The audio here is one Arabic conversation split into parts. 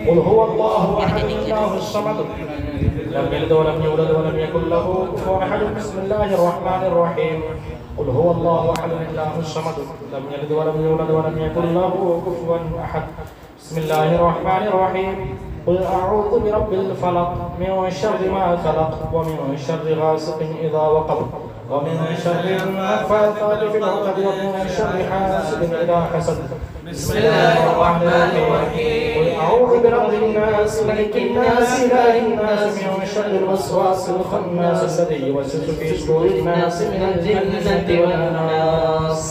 قل هو الله أحد الله الصمد لم يلد ولم يولد ولم يكن له كفوا أحد بسم الله الرحمن الرحيم قل هو الله أحد الله الصمد لم يلد ولم يولد ولم يكن له كفوا أحد بسم الله الرحمن الرحيم قل أعوذ برب الفلق من شر ما خلق ومن شر غاسق إذا وقب ومن شر النفاثات في العقد ومن شر حاسد إذا حسد بسم الله الرحمن الرحيم قل أعوذ برب الناس ملك الناس إله الناس من شر الوسواس الخناس الذي يوسوس في صدور الناس من الجنة والناس.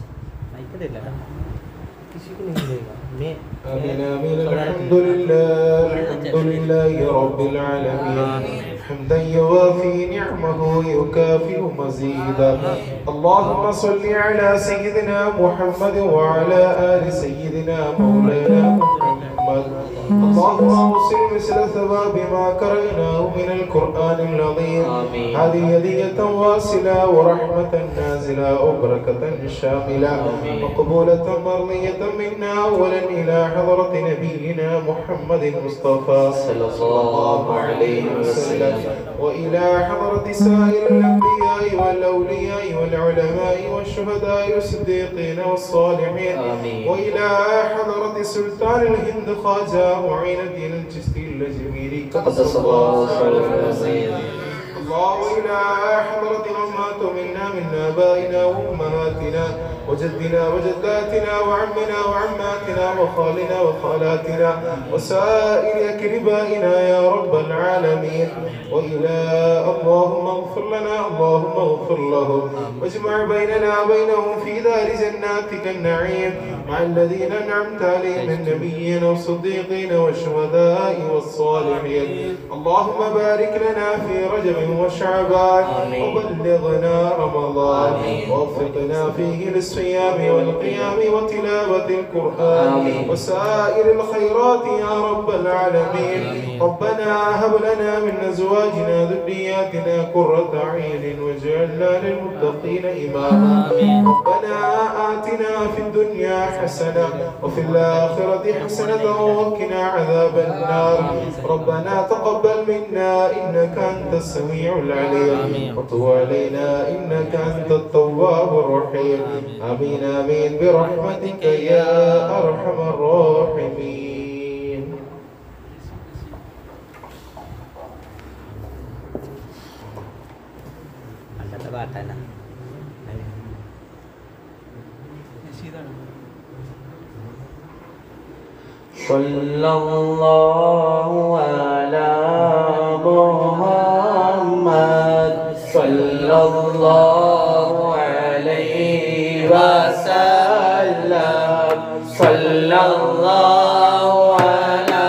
آمين آمين. الحمد لله رب العالمين حمدا يوافي نعمه يكافئ مزيدا. اللهم صل على سيدنا محمد وعلى آل سيدنا مولانا محمد. اللهم اوصل مثل ثواب ما قرأناه من القرآن العظيم هذه هدية واصلة ورحمة نازلة وبركة شاملة وقبولة مرضية منا أولا إلى حضرة نبينا محمد المصطفى صلى الله عليه وسلم وإلى حضرة سائر الأنبياء والأولياء والعلماء والشهداء والصديقين والصالحين وإلى حضرة سلطان الهند خواجة معين الدين الجستي الجميلي قدس الله سره الله إلى حضرة أمهات منا من آبائنا وأمهاتنا وجدنا وجداتنا وعمنا وعماتنا وخالنا وخالاتنا وسائر أقربائنا يا رب العالمين. وإلى اللهم اغفر لنا اللهم اغفر لهم واجمع بيننا وبينهم في دار جناتك النعيم مع الذين أنعمت عليهم من النبيين والصديقين والشهداء والصالحين. اللهم بارك لنا في رجب وشعبان وبلغنا رمضان ووفقنا فيه للصيام والقيام وتلاوة القرآن وسائر الخيرات يا رب العالمين. ربنا هب لنا من أزواجنا ذرياتنا قرة أعين واجعلنا للمتقين إماما. ربنا آتنا في الدنيا حسنة وفي الآخرة حسنة وقنا عذاب النار. ربنا تقبل منا إنك أنت السميع العليم وتب علينا إنك أنت التواب الرحيم. آمين آمين برحمتك يا أرحم الراحمين. صلى الله على محمد صلى الله عليه وسلم صلى الله على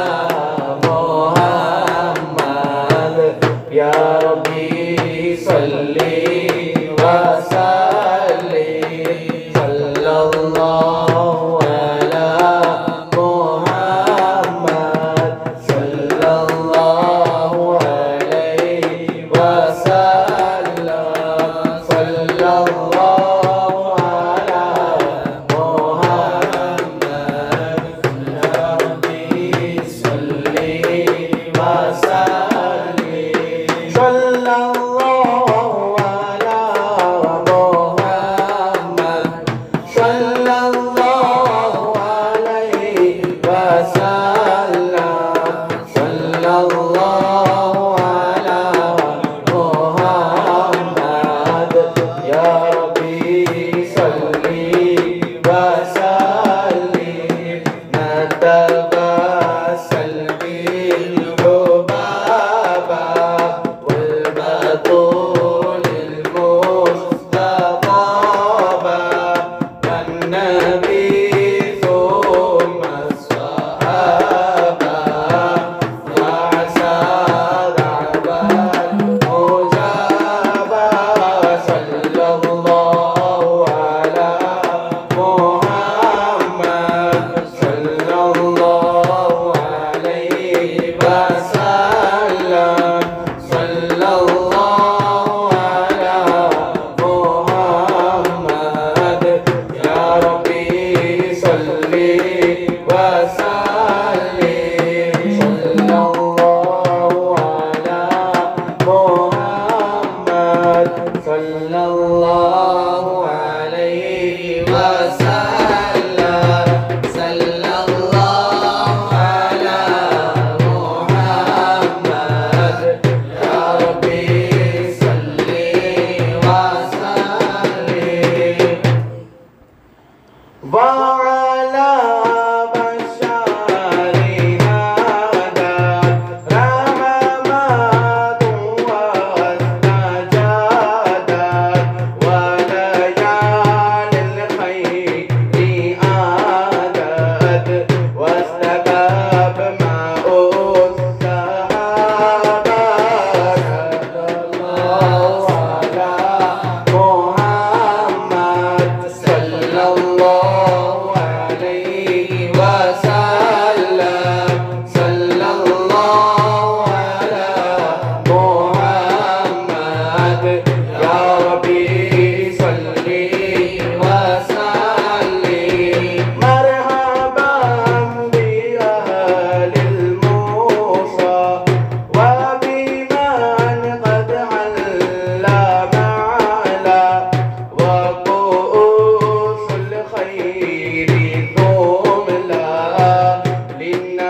محمد يا ربي صل وسلم صلى الله على محمد صلى الله عليه وسلم صلى الله على محمد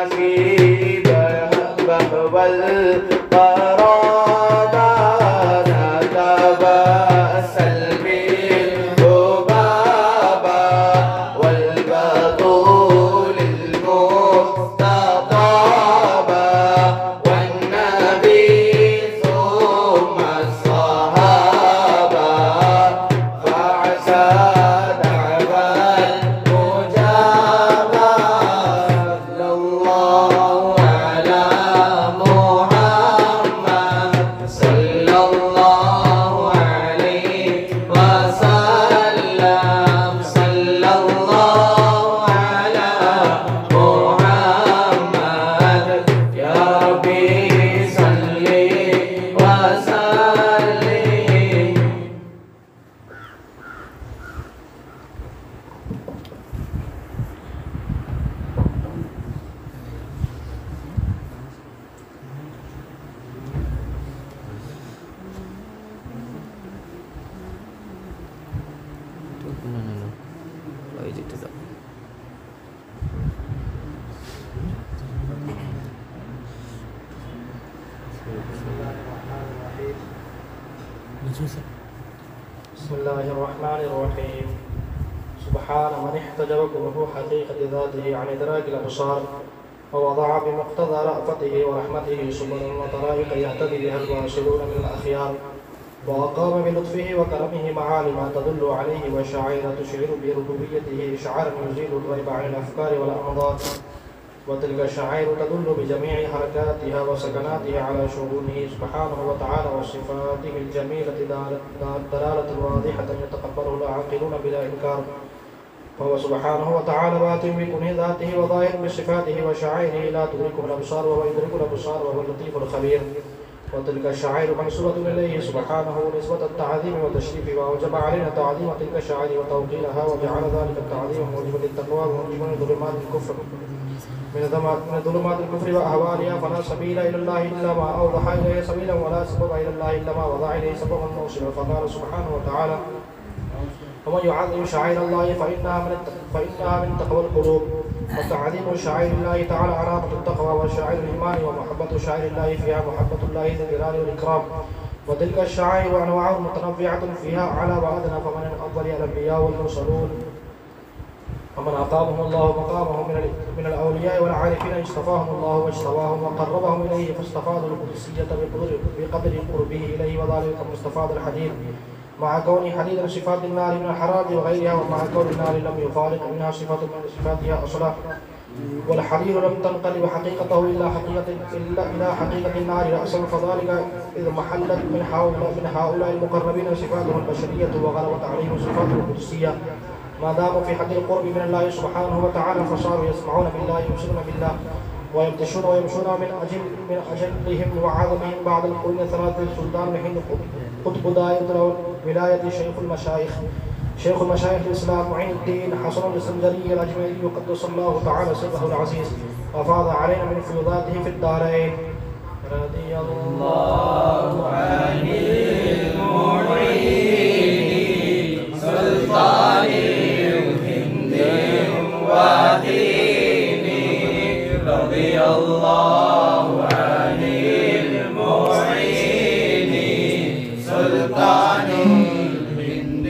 بسم الله الرحمن الرحيم. سبحان من احتجب كنه حقيقة ذاته عن إدراك الأبصار ووضع بمقتضى رأفته ورحمته سبلا وطرائق يهتدي بها الواصلون من الأخيار، وأقام بلطفه وكرمه معالم تدل عليه وشعائر تشعر بربوبيته إشعارا يزيل الريب عن الأفكار والأمضار، وتلك الشعائر تدل بجميع حركاتها وسكناتها على شؤونه سبحانه وتعالى وصفاته الجميلة دلالة واضحة يتقبله العاقلون بلا إنكار، فهو سبحانه وتعالى باطن بكنه ذاته وظاهر بصفاته وشعائره لا تدركه الأبصار وهو يدرك الأبصار وهو اللطيف الخبير، وتلك الشعائر منسوبة إليه سبحانه نسبة التعظيم والتشريف، وأوجب علينا تعظيم تلك الشعائر وتوقيرها، وجعل ذلك التعظيم موجبا للتقوى وموجبا لظلمات الكفر من ظلمات الكفر وأهوالها، فلا سبيل إلى الله إلا ما أوضح إليه سبيلا، ولا سبب إلى الله إلا ما وضع إليه سببا موصلا، فقال سبحانه وتعالى: ومن يعظم شعائر الله فإنها من تقوى القلوب، وتعظيم شعائر الله تعالى علامة التقوى وشعائر الإيمان، ومحبة شعائر الله فيها محبة الله ذي الجلال والإكرام، وتلك الشعائر أنواع متنوعة فيها أعلى وأدنى، فمن أفضل الأنبياء والمرسلون، ومن أقامهم الله مقامهم من الأولياء والعارفين اصطفاهم الله واجتباهم وقربهم إليه، فاستفادوا القدسية بقدر قربه إليه، وذلك مستفاد الحديد مع كون حديدا صفات النار من الحرارة وغيرها، ومع كون النار لم يفارق منها صفة من صفاتها أصلا، والحديد لم تنقلب حقيقته إلا إلى حقيقة النار رأسا، فذلك إذ محلت من هؤلاء المقربين صفاتهم البشرية وغلبت عليهم صفاته القدسية، ما داموا في حد القرب من الله سبحانه وتعالى، فصاروا يسمعون بالله يبصرون بالله ويبطشون ويمشون من أجلهم وعظمهم بعد القرون ثلاثة سلطان حين قطب دائرة ولاية شيخ المشايخ الإسلام معين الدين حسن الإسكندري الأجمعي قدس الله تعالى سره العزيز، وفاض علينا من فيوضاته في الدارين. رضي الله عن المعين سلطان الهند وديني، رضي الله عن المعين سلطان الهند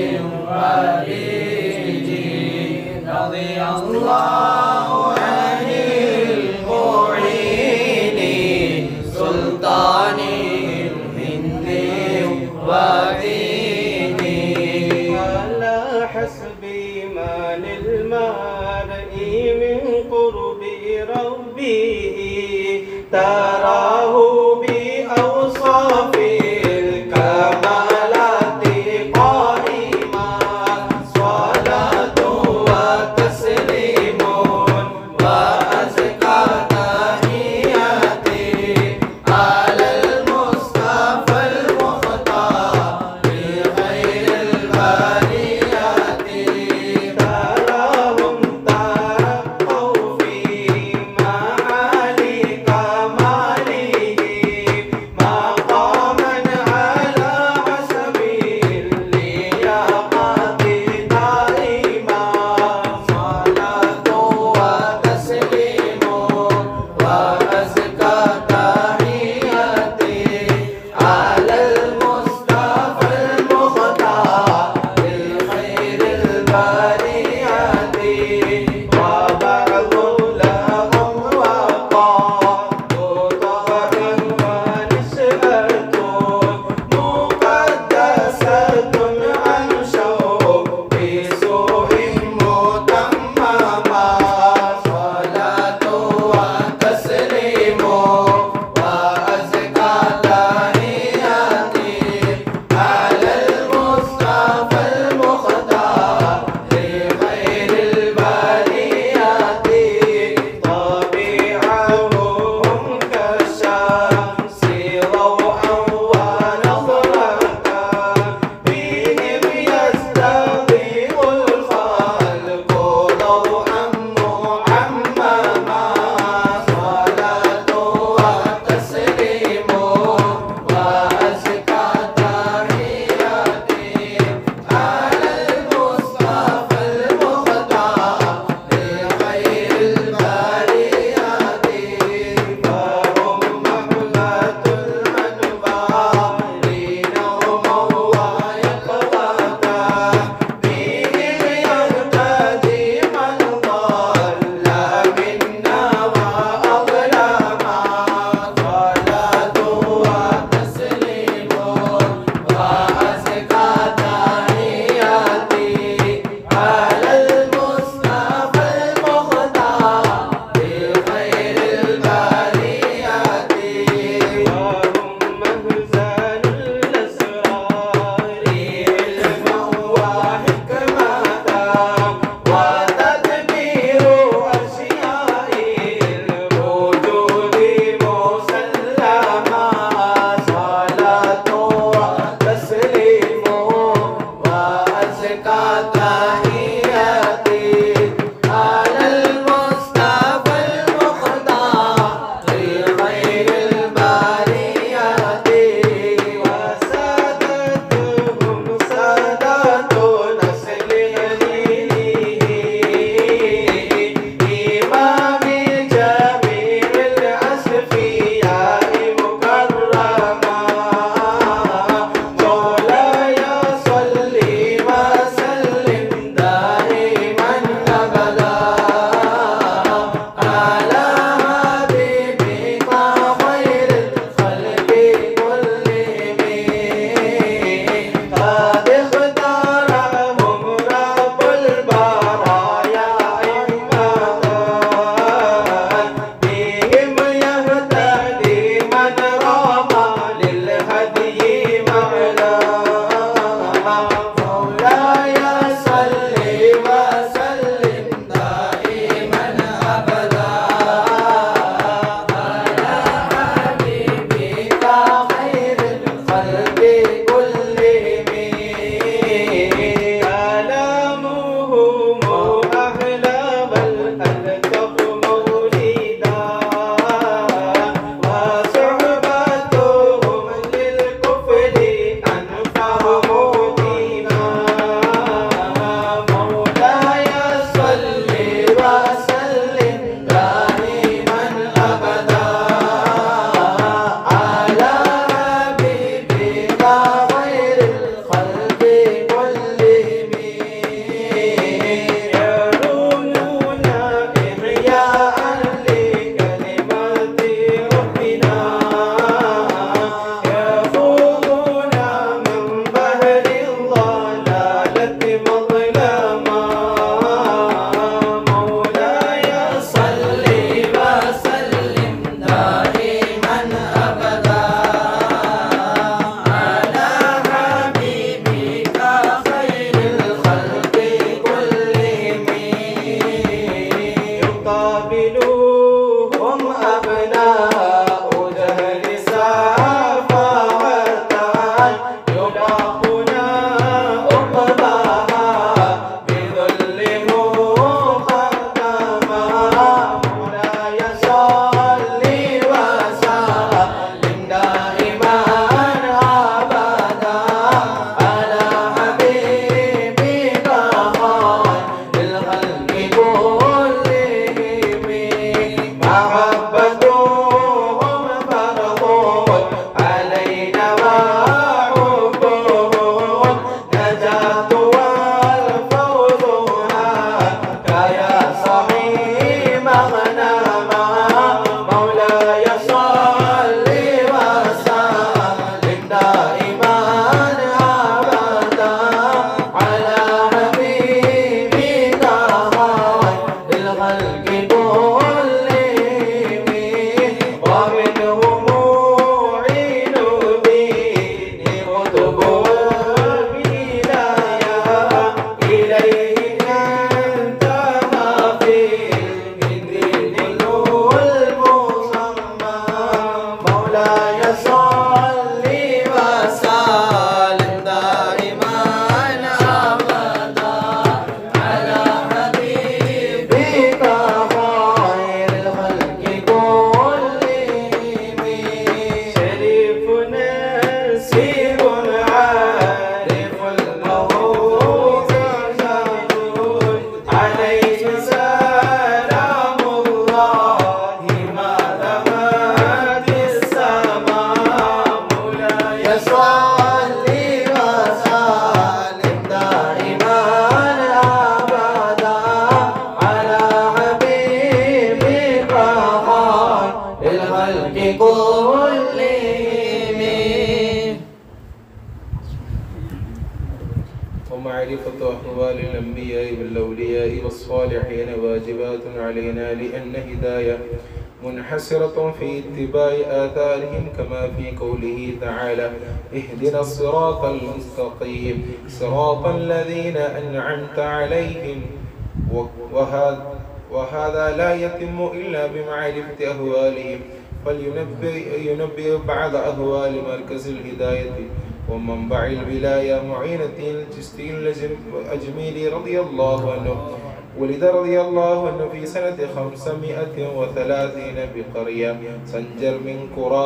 وديني، رضي الله عن المعين سلطان الهند وديني، على حسب ما للمرء من قرب ربه تراه بأوصاف الكمالات قائما، صلاة وتسليم وأزكى تحياتي على المصطفى المختار خير البريات، تراهم ترقوا في معالي كماله الخلق كلهم. ومعرفة أحوال الأنبياء والأولياء والصالحين واجبات علينا لأن هداية منحسرة في اتباع آثارهم كما في قوله تعالى اهدنا الصراط المستقيم صراط الذين أنعمت عليهم. وهذا لا يتم إلا بمعرفة أهوالهم. فلينبئ بعض أهوال مركز الهداية ومنبع الولاية معين الدين الجستي الأجميلي رضي الله عنه. ولد رضي الله عنه في سنة 530 بقرية سنجر من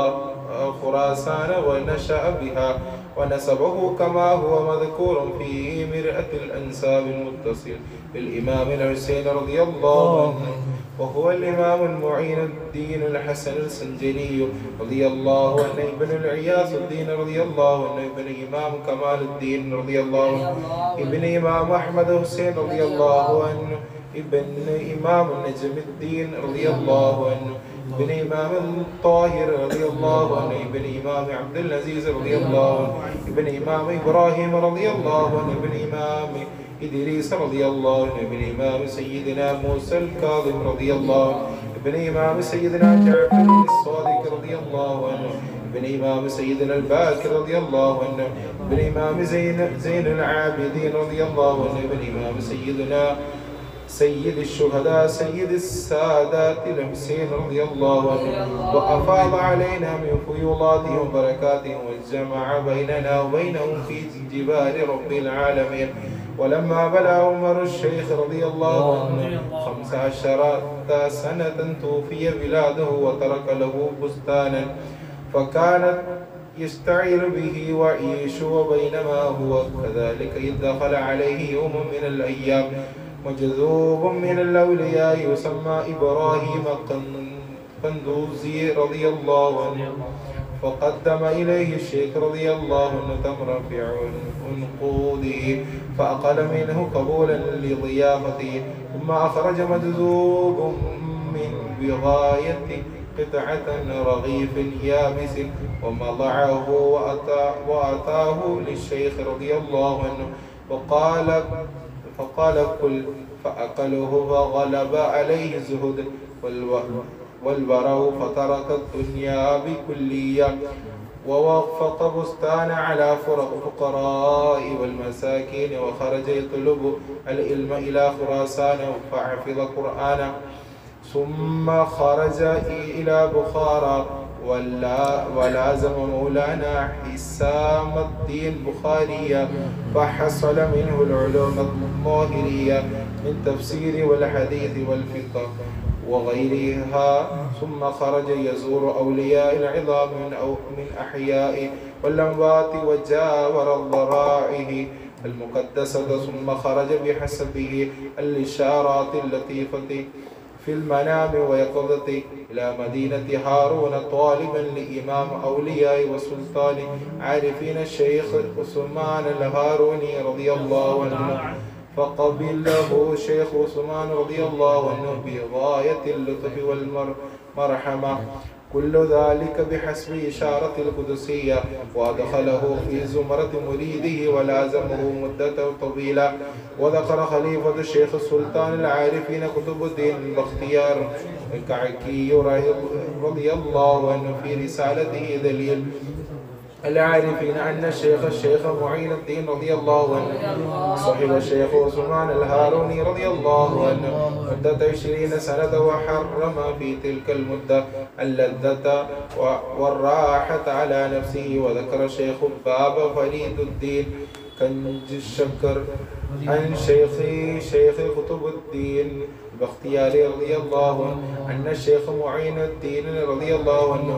خراسان ونشأ بها، ونسبه كما هو مذكور في مرآة الأنساب المتصل بالإمام الحسين رضي الله عنه، وهو الإمام المعين الدين الحسن السنجري رضي الله عنه ابن العياس الدين رضي الله عنه ابن إمام كمال الدين رضي الله عنه ابن إمام أحمد حسين رضي الله عنه ابن إمام نجم الدين رضي الله عنه ابن إمام الطاهر رضي الله عنه ابن إمام عبد العزيز رضي الله عنه ابن إمام إبراهيم رضي الله عنه ابن إمام إدريس رضي الله عنه ابن إمام سيدنا موسى الكاظم رضي الله عنه ابن إمام سيدنا جعفر الصادق رضي الله عنه ابن إمام سيدنا الباكر رضي الله عنه ابن إمام زين العابدين رضي الله عنه ابن إمام سيدنا سيد الشهداء سيد السادات الحسين رضي الله عنه، وأفاض علينا من فيوضاتهم وبركاتهم وجمع بيننا وبينهم في جبال رب العالمين. ولما بلغ عمر الشيخ رضي الله عنه 15 سنة توفي بلاده وترك له بستانا فكانت يستعير به ويعيش، وبينما هو كذلك إذ دخل عليه يوم من الأيام مجذوب من الأولياء يسمى إبراهيم قندوزي رضي الله عنه، فقدم إليه الشيخ رضي الله عنه تمرا في عنقوده فأقل منه قبولا لضيافته، ثم أخرج مجذوب من بغاية قطعة رغيف يابس ومضعه وأتاه للشيخ رضي الله عنه فقال كل، فأكله فغلب عليه الزهد والورع فترك الدنيا بكلية ووفق بستان على فقراء والمساكين وخرج يطلب العلم إلى خراسان فحفظ القرآن، ثم خرج إلى بخارى ولازم مولانا حسام الدين بخارية فحصل منه العلوم الظاهرية من تفسير والحديث والفقه وغيرها، ثم خرج يزور أولياء العظام من أحياء والأموات وجاور الضرائح المقدسة، ثم خرج بحسبه الإشارات اللطيفة في المنام ويقظة إلى مدينة هارون طالبا لإمام أولياء وسلطان عارفين الشيخ عثمان الهاروني رضي الله عنه، فقبله الشيخ عثمان رضي الله عنه بغاية اللطف والمرحمة، كل ذلك بحسب إشارة القدسية، وأدخله في زمرة مريده ولازمه مدة طويلة. وذكر خليفة الشيخ السلطان العارفين قطب الدين البختيار الكعكي رضي الله عنه في رسالته دليل العارفين أن الشيخ معين الدين رضي الله عنه صاحب الشيخ عثمان الهاروني رضي الله عنه مدة 20 سنة، وحرم في تلك المدة اللذة والراحة على نفسه. وذكر الشيخ باب فريد الدين كنج الشكر عن شيخ قطب الدين البختياري رضي الله عنه أن الشيخ معين الدين رضي الله عنه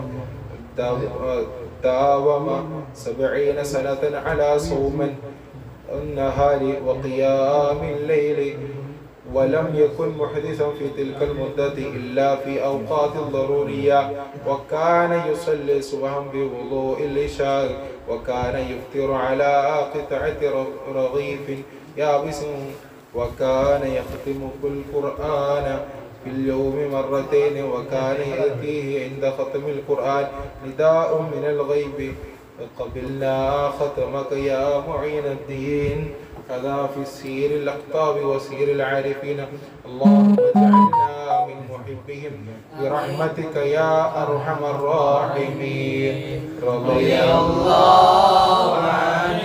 داوم 70 سنة على صوم النهار وقيام الليل، ولم يكن محدثا في تلك المدة إلا في أوقات ضرورية، وكان يصلي صبحا بوضوء العشاء، وكان يفطر على قطعة رغيف يابس، وكان يختم القرآن في اليوم مرتين، وكان يأتيه عند ختم القرآن نداء من الغيب: قبلنا ختمك يا معين الدين. هذا في سير الأقطاب وسير العارفين. اللهم اجعلنا من محبهم برحمتك يا أرحم الراحمين. رضي الله عن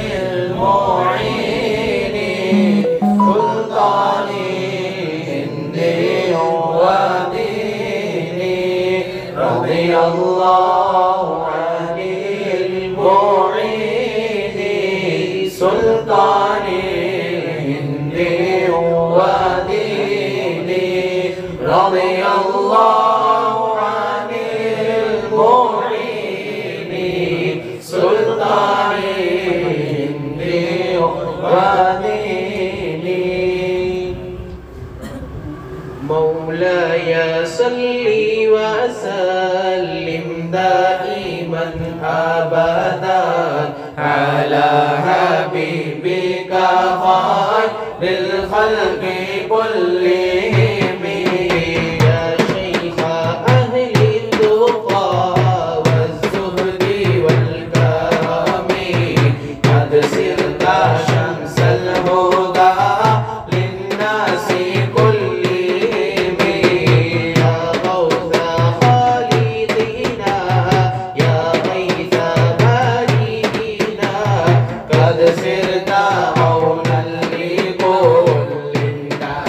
المعين سلطاني هندي وديني. رضي الله عن المعين سلطاني هندي وديني. رضي الله عن المعين سلطاني هندي وديني. مولاي صل وسلم دائما أبدا على حبيبك خير الخلق كلهم. يا شيخ أهل التقى والزهد والكرم، قد صرت شمس الهدى للناس كلهم. يا غوث خالدنا يا غيث بارئنا، قد صرت عونا لكل الناس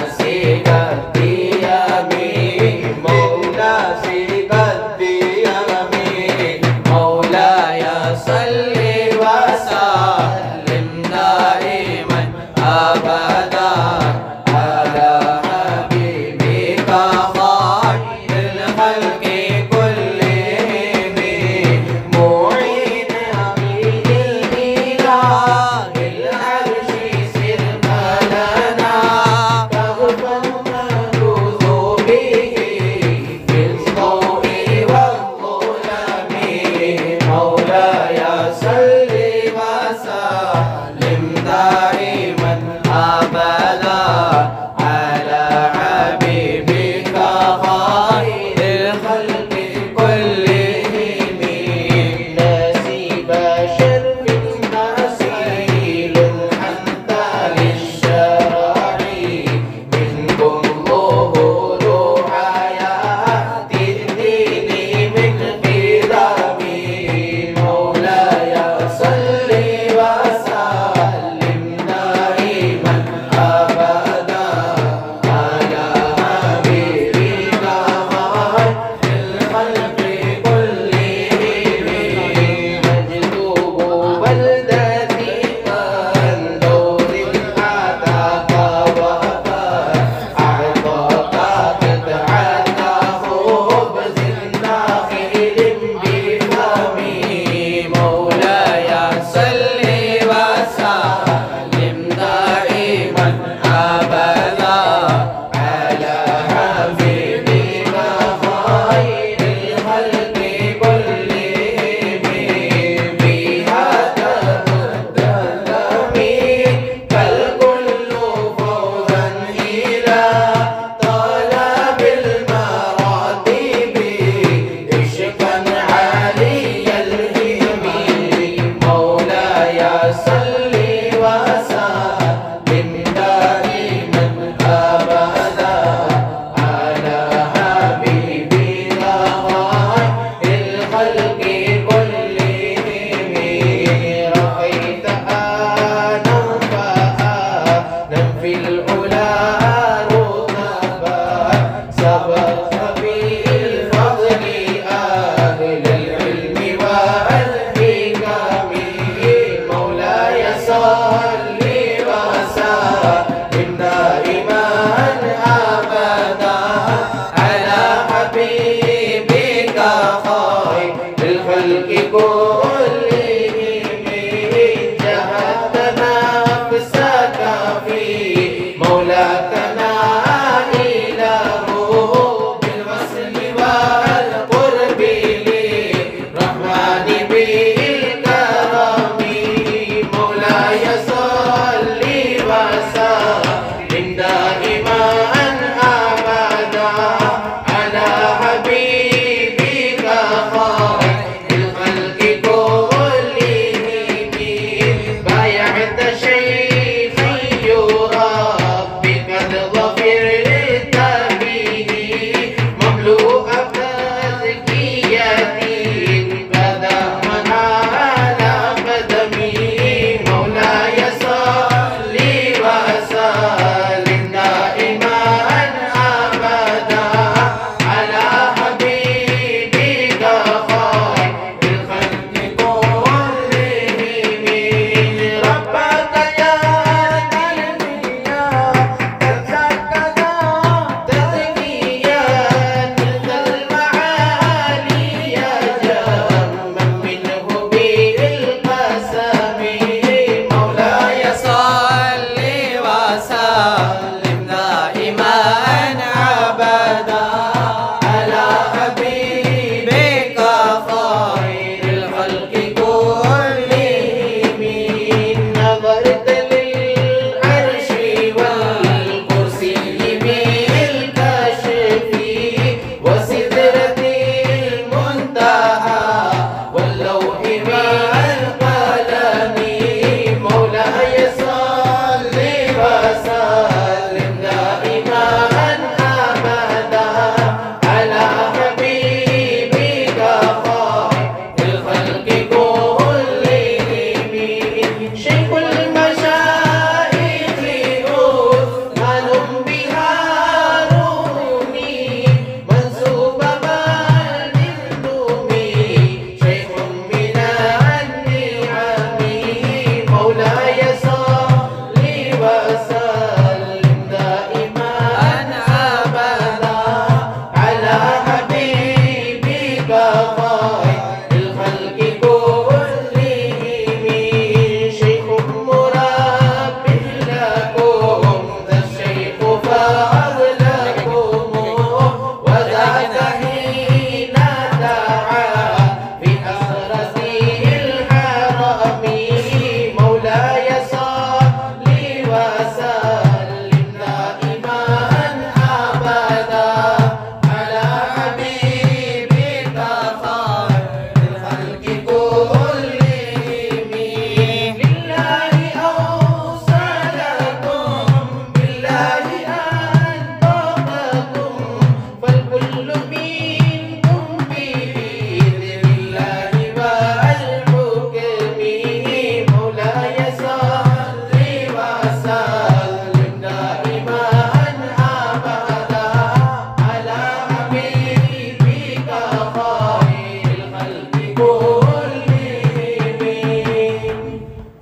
خير الخلق كلهم شيخ مرب لكم ذا الشيخ فأغلكم وذاك حين دعا في أسرته الحرم مولاي صل وسلم دائما أبدا على حبيبك خير الخلق كلهم لله أوصلكم بالله أنطقكم فالكل منكم بإذن الله والحكم مولاي صل وسلم دائما أبدا على حبيبك خير الخلق كلهم.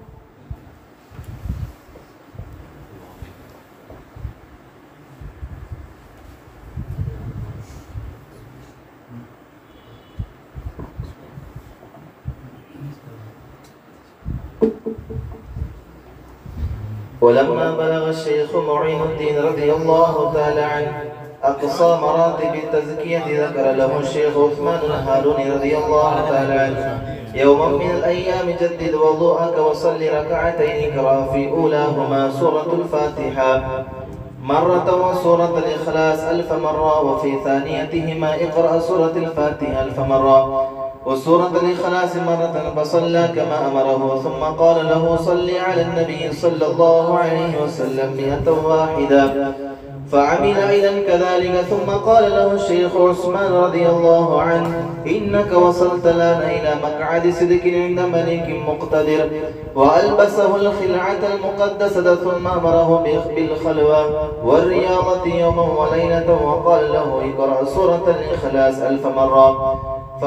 ولما بلغ الشيخ معين الدين رضي الله تعالى عنه أقصى مراتب التزكية ذكر له الشيخ عثمان الهاروني رضي الله تعالى عنه يوما من الأيام جدد وضوءك وصل ركعتين اقرأ في أولاهما سورة الفاتحة مرة وسورة الإخلاص 1000 مرة وفي ثانيتهما اقرأ سورة الفاتحة 1000 مرة وسورة الإخلاص مرة فصلى كما أمره ثم قال له صل على النبي صلى الله عليه وسلم 100 واحدة فعمل إذا كذلك ثم قال له الشيخ عثمان رضي الله عنه إنك وصلت الآن إلى مقعد صدق عند ملك مقتدر وألبسه الخلعة المقدسة ثم أمره بالخلوة والرياضة يوما وليلة وقال له اقرأ سورة الإخلاص 1000 مرة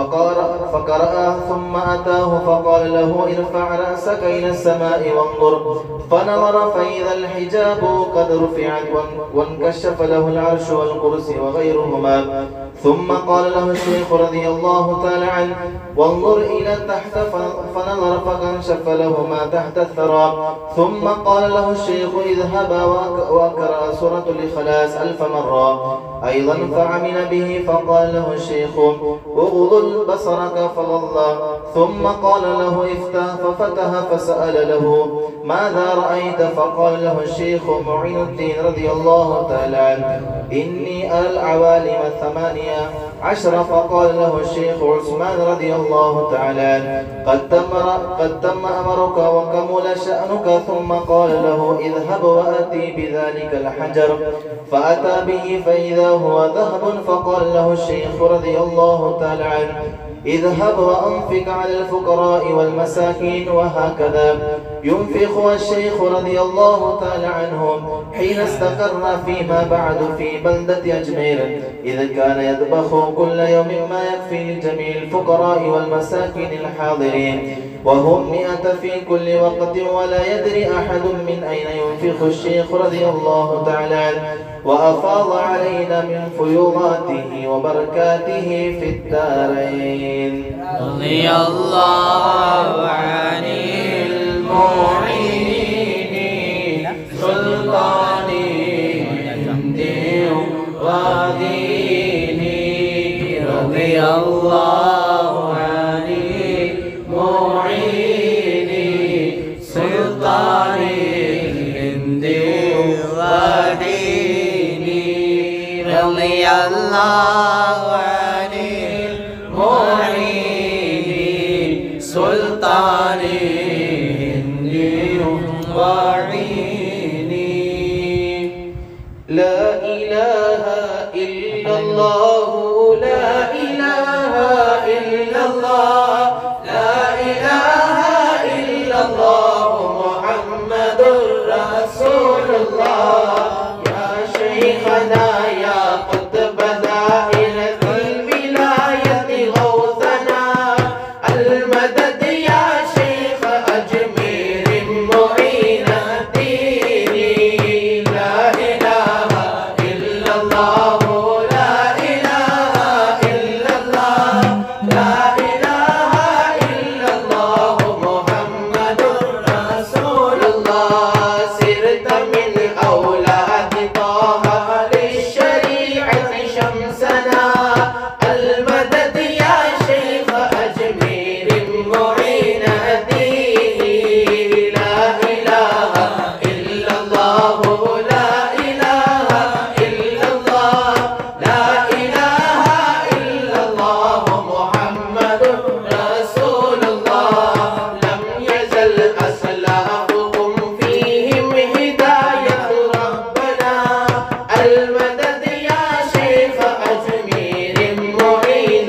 فقرأ ثم أتاه فقال له ارفع رأسك إلى السماء وانظر فنظر فإذا الحجاب قد رفعت وانكشف له العرش والكرسي وغيرهما ثم قال له الشيخ رضي الله تعالى عنه وانظر إلى تحت فنظر فكشف له ما تحت الثرى ثم قال له الشيخ اذهب واقرأ سورة الإخلاص 1000 مرة أيضا فعمل به فقال له الشيخ اغض بصرك فغض ثم قال له افتح ففتح فسأل له ماذا رأيت فقال له الشيخ معين الدين رضي الله تعالى عنه إني أرى العوالم 18 فقال له الشيخ عثمان رضي الله تعالى عنه قد تم أمرك وكمل شأنك ثم قال له اذهب وأتي بذلك الحجر فأتى به فإذا هو ذهب فقال له الشيخ رضي الله تعالى عنه اذهب وأنفق على الفقراء والمساكين وهكذا ينفق الشيخ رضي الله تعالى عنه حين استقر فيما بعد في بلدة أجمير إذ كان يطبخ كل يوم ما يكفي لجميع الفقراء والمساكين الحاضرين وهم 100 في كل وقت ولا يدري أحد من أين ينفق الشيخ رضي الله تعالى عنه وأفاض علينا من فيوضاته وبركاته في الدارين رضي الله عن المعين سلطان الدين ودينه رضي الله عن المعين سلطان الدين ودينه رضي الله عن المعين سلطان الدين وعينه لا إله إلا الله لا إله إلا الله لا إله إلا الله محمد رسول الله يا شيخنا يا قطب دائرة الولاية غوثنا المدد يا شيخ لا إله إلا الله محمد رسول الله سرت من أولاد طه للشريعة شمسنا المدد يا شيخ أجمير معين ديني لا إله إلا الله لا إله إلا الله لا إله إلا الله محمد رسول الله لم يزل أسلافهم فيهم هداية ربنا المدد يا شيخ أجمير معين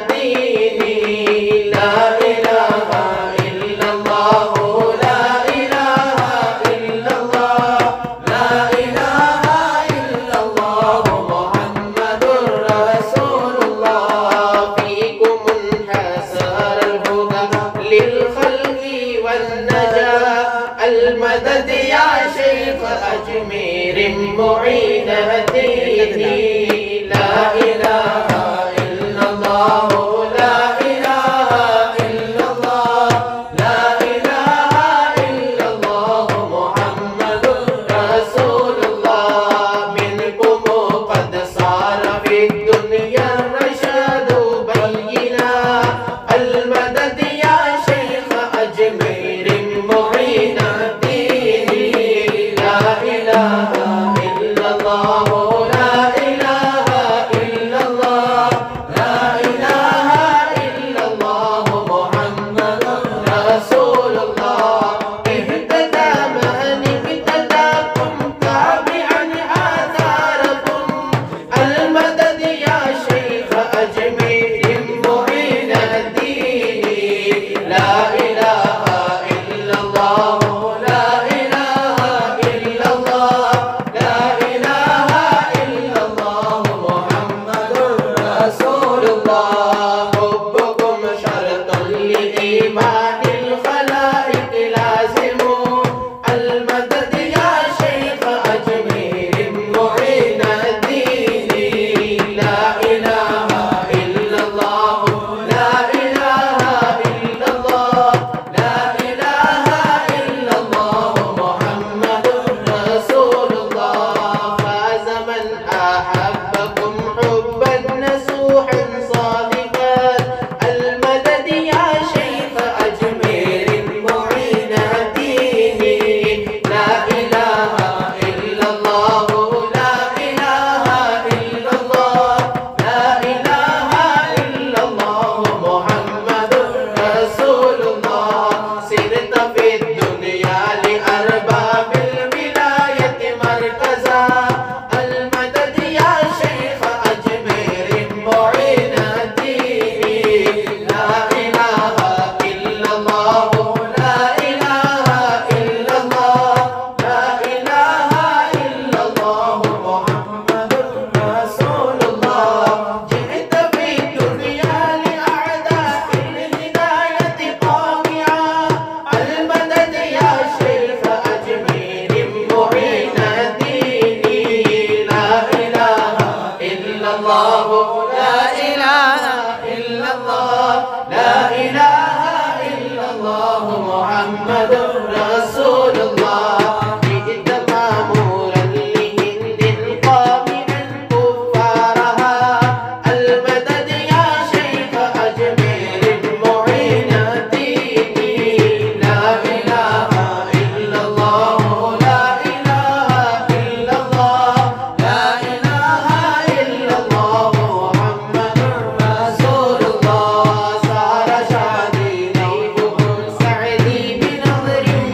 ديني لا إله إلا الله لا إله إلا الله لا إله إلا الله محمد رسول الله فيكم انحسر الهدى للخلق والنجاة المدد يا شيخ أجمير معين ديني لا إله إلا الله لا إله إلا الله لا إله إلا الله محمد رسول الله منكم قد صار في الدنيا الرشاد بينا المدد يا شيخ أجمير معين ديني لا إله إلا الله لا إله إلا الله لا إله إلا الله محمد رسول الله اهتدى من اهتداكم تابعا آثاركم المدد يا شيخ أجمير معين ديني لا إله إلا الله لا إله إلا الله لا إله إلا الله محمد رسول الله حبكم شرط لإيمان الخلائق لازم المدد يا شيخ أجمير معين ديني لا إله إلا الله لا إله إلا الله لا إله إلا الله محمد رسول الله فاز من أحبكم حبا نسوحا صادقا المدد يا شيخ أجمير معين ديني لا إله إلا الله لا إله إلا الله لا إله إلا الله محمد رسول الله سرت في الدنيا لأرباب الولاية مركزا المدد يا شيخ أجمير معين ديني لا إله إلا الله لا إله إلا الله لا إله إلا الله محمد رسول الله جئت في الدنيا لأعداء الهداية قاطعا المدد يا شيخ أجمير معين ديني لا إله إلا الله لا إله إلا الله لا إله إلا الله محمد رسول الله جئت مامورا لهند قامعا كفارها المدد يا شيخ أجمير معين ديني لا إله إلا الله لا إله إلا الله لا إله إلا الله محمد رسول الله صار شادي نيبه سعدي بنظر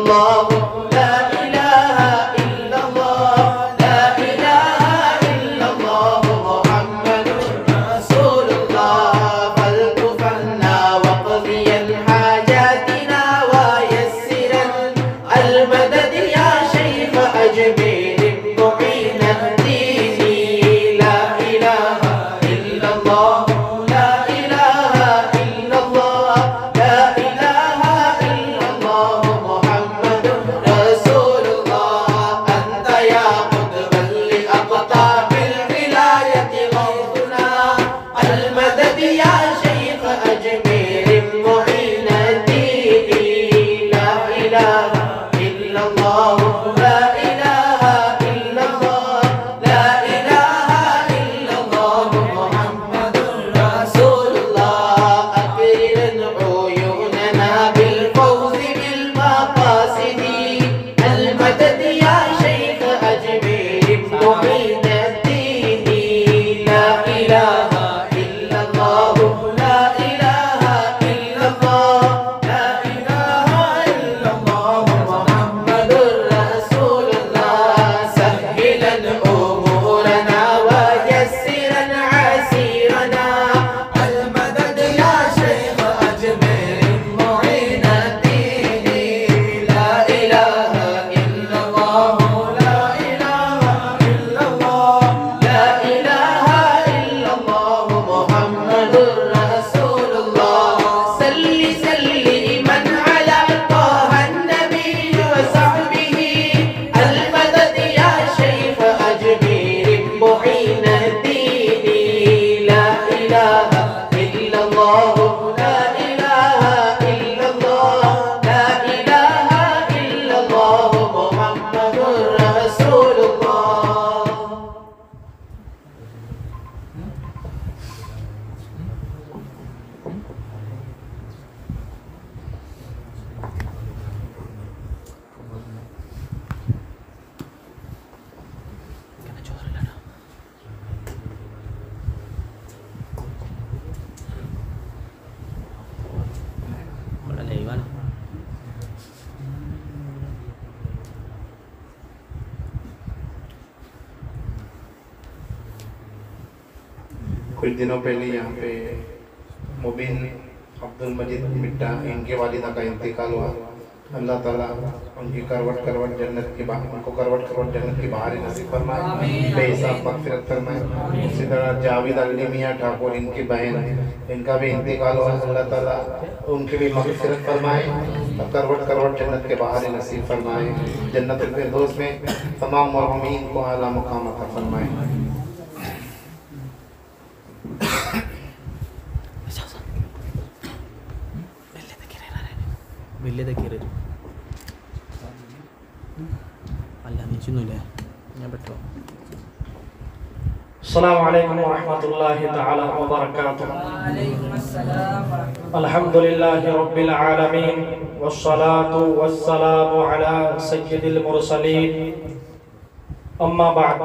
illallah, la ilaha illallah, la ilaha illallah, Muhammadur Rasulullah. فلتفنا وقضيا حاجاتنا ويسرا المدد يا شيخ أجمير معين الدين. لا إله إلا الله، لا إله إلا الله، لا إله إلا الله، محمد رسول الله. أنت يا قطبا لأقطاب الولاية غوثنا، المدد يا شيخ أجمير معين الدين. لا إله إلا الله، لا إله إلا الله، لا إله إلا الله، محمد رسول الله. أكرم عيوننا بالفوز بالمقاصد، المدد يا شيخ أجمير معين الدين. لا إله إلا الله، لا إله إلا الله، لا إله إلا الله، محمد رسول الله. سهلا أمورنا ويسرا عسيرنا، المدد يا شيخ أجمير معين الدين. لا إله إلا الله، لا إله إلا الله، لا إله إلا الله، محمد رسول الله. سلما على طه النبي وصحبه، المدد يا شيخ أجمير معين الدين. لا إله إلا الله، لا إله إلا الله، لا إله إلا الله، محمد رسول الله. कुछ दिनों पहले यहाँ पे मुबीन अब्दुल मजीद मिट्टा इनके वालिदा का इंतकाल हुआ। अल्लाह ताला उनकी करवट जन्नत की बाहर, उनको करवट जन्नत की बाहर नसीब फरमाए, बेहिसाब मग़फ़िरत फरमाए। इसी तरह जावेद अली मियाँ ठाकुर इनकी बहन, इनका भी इंतकाल हुआ। अल्लाह ताला उनकी भी मग़फ़िरत फरमाए और करवट जन्नत के बाहर नसीब फरमाए। जन्नतुल फ़िरदौस में तमाम मरहूमीन को आला मुक़ाम अता फरमाए। अस्सलामु अलैकुम व रहमतुल्लाहि तआला व बरकातुहू। अल्हम्दुलिल्लाहि रब्बिल आलमीन वस्सलातु वस्सलामु अला सय्यिदिल मुरसलीन। अम्मा बाद,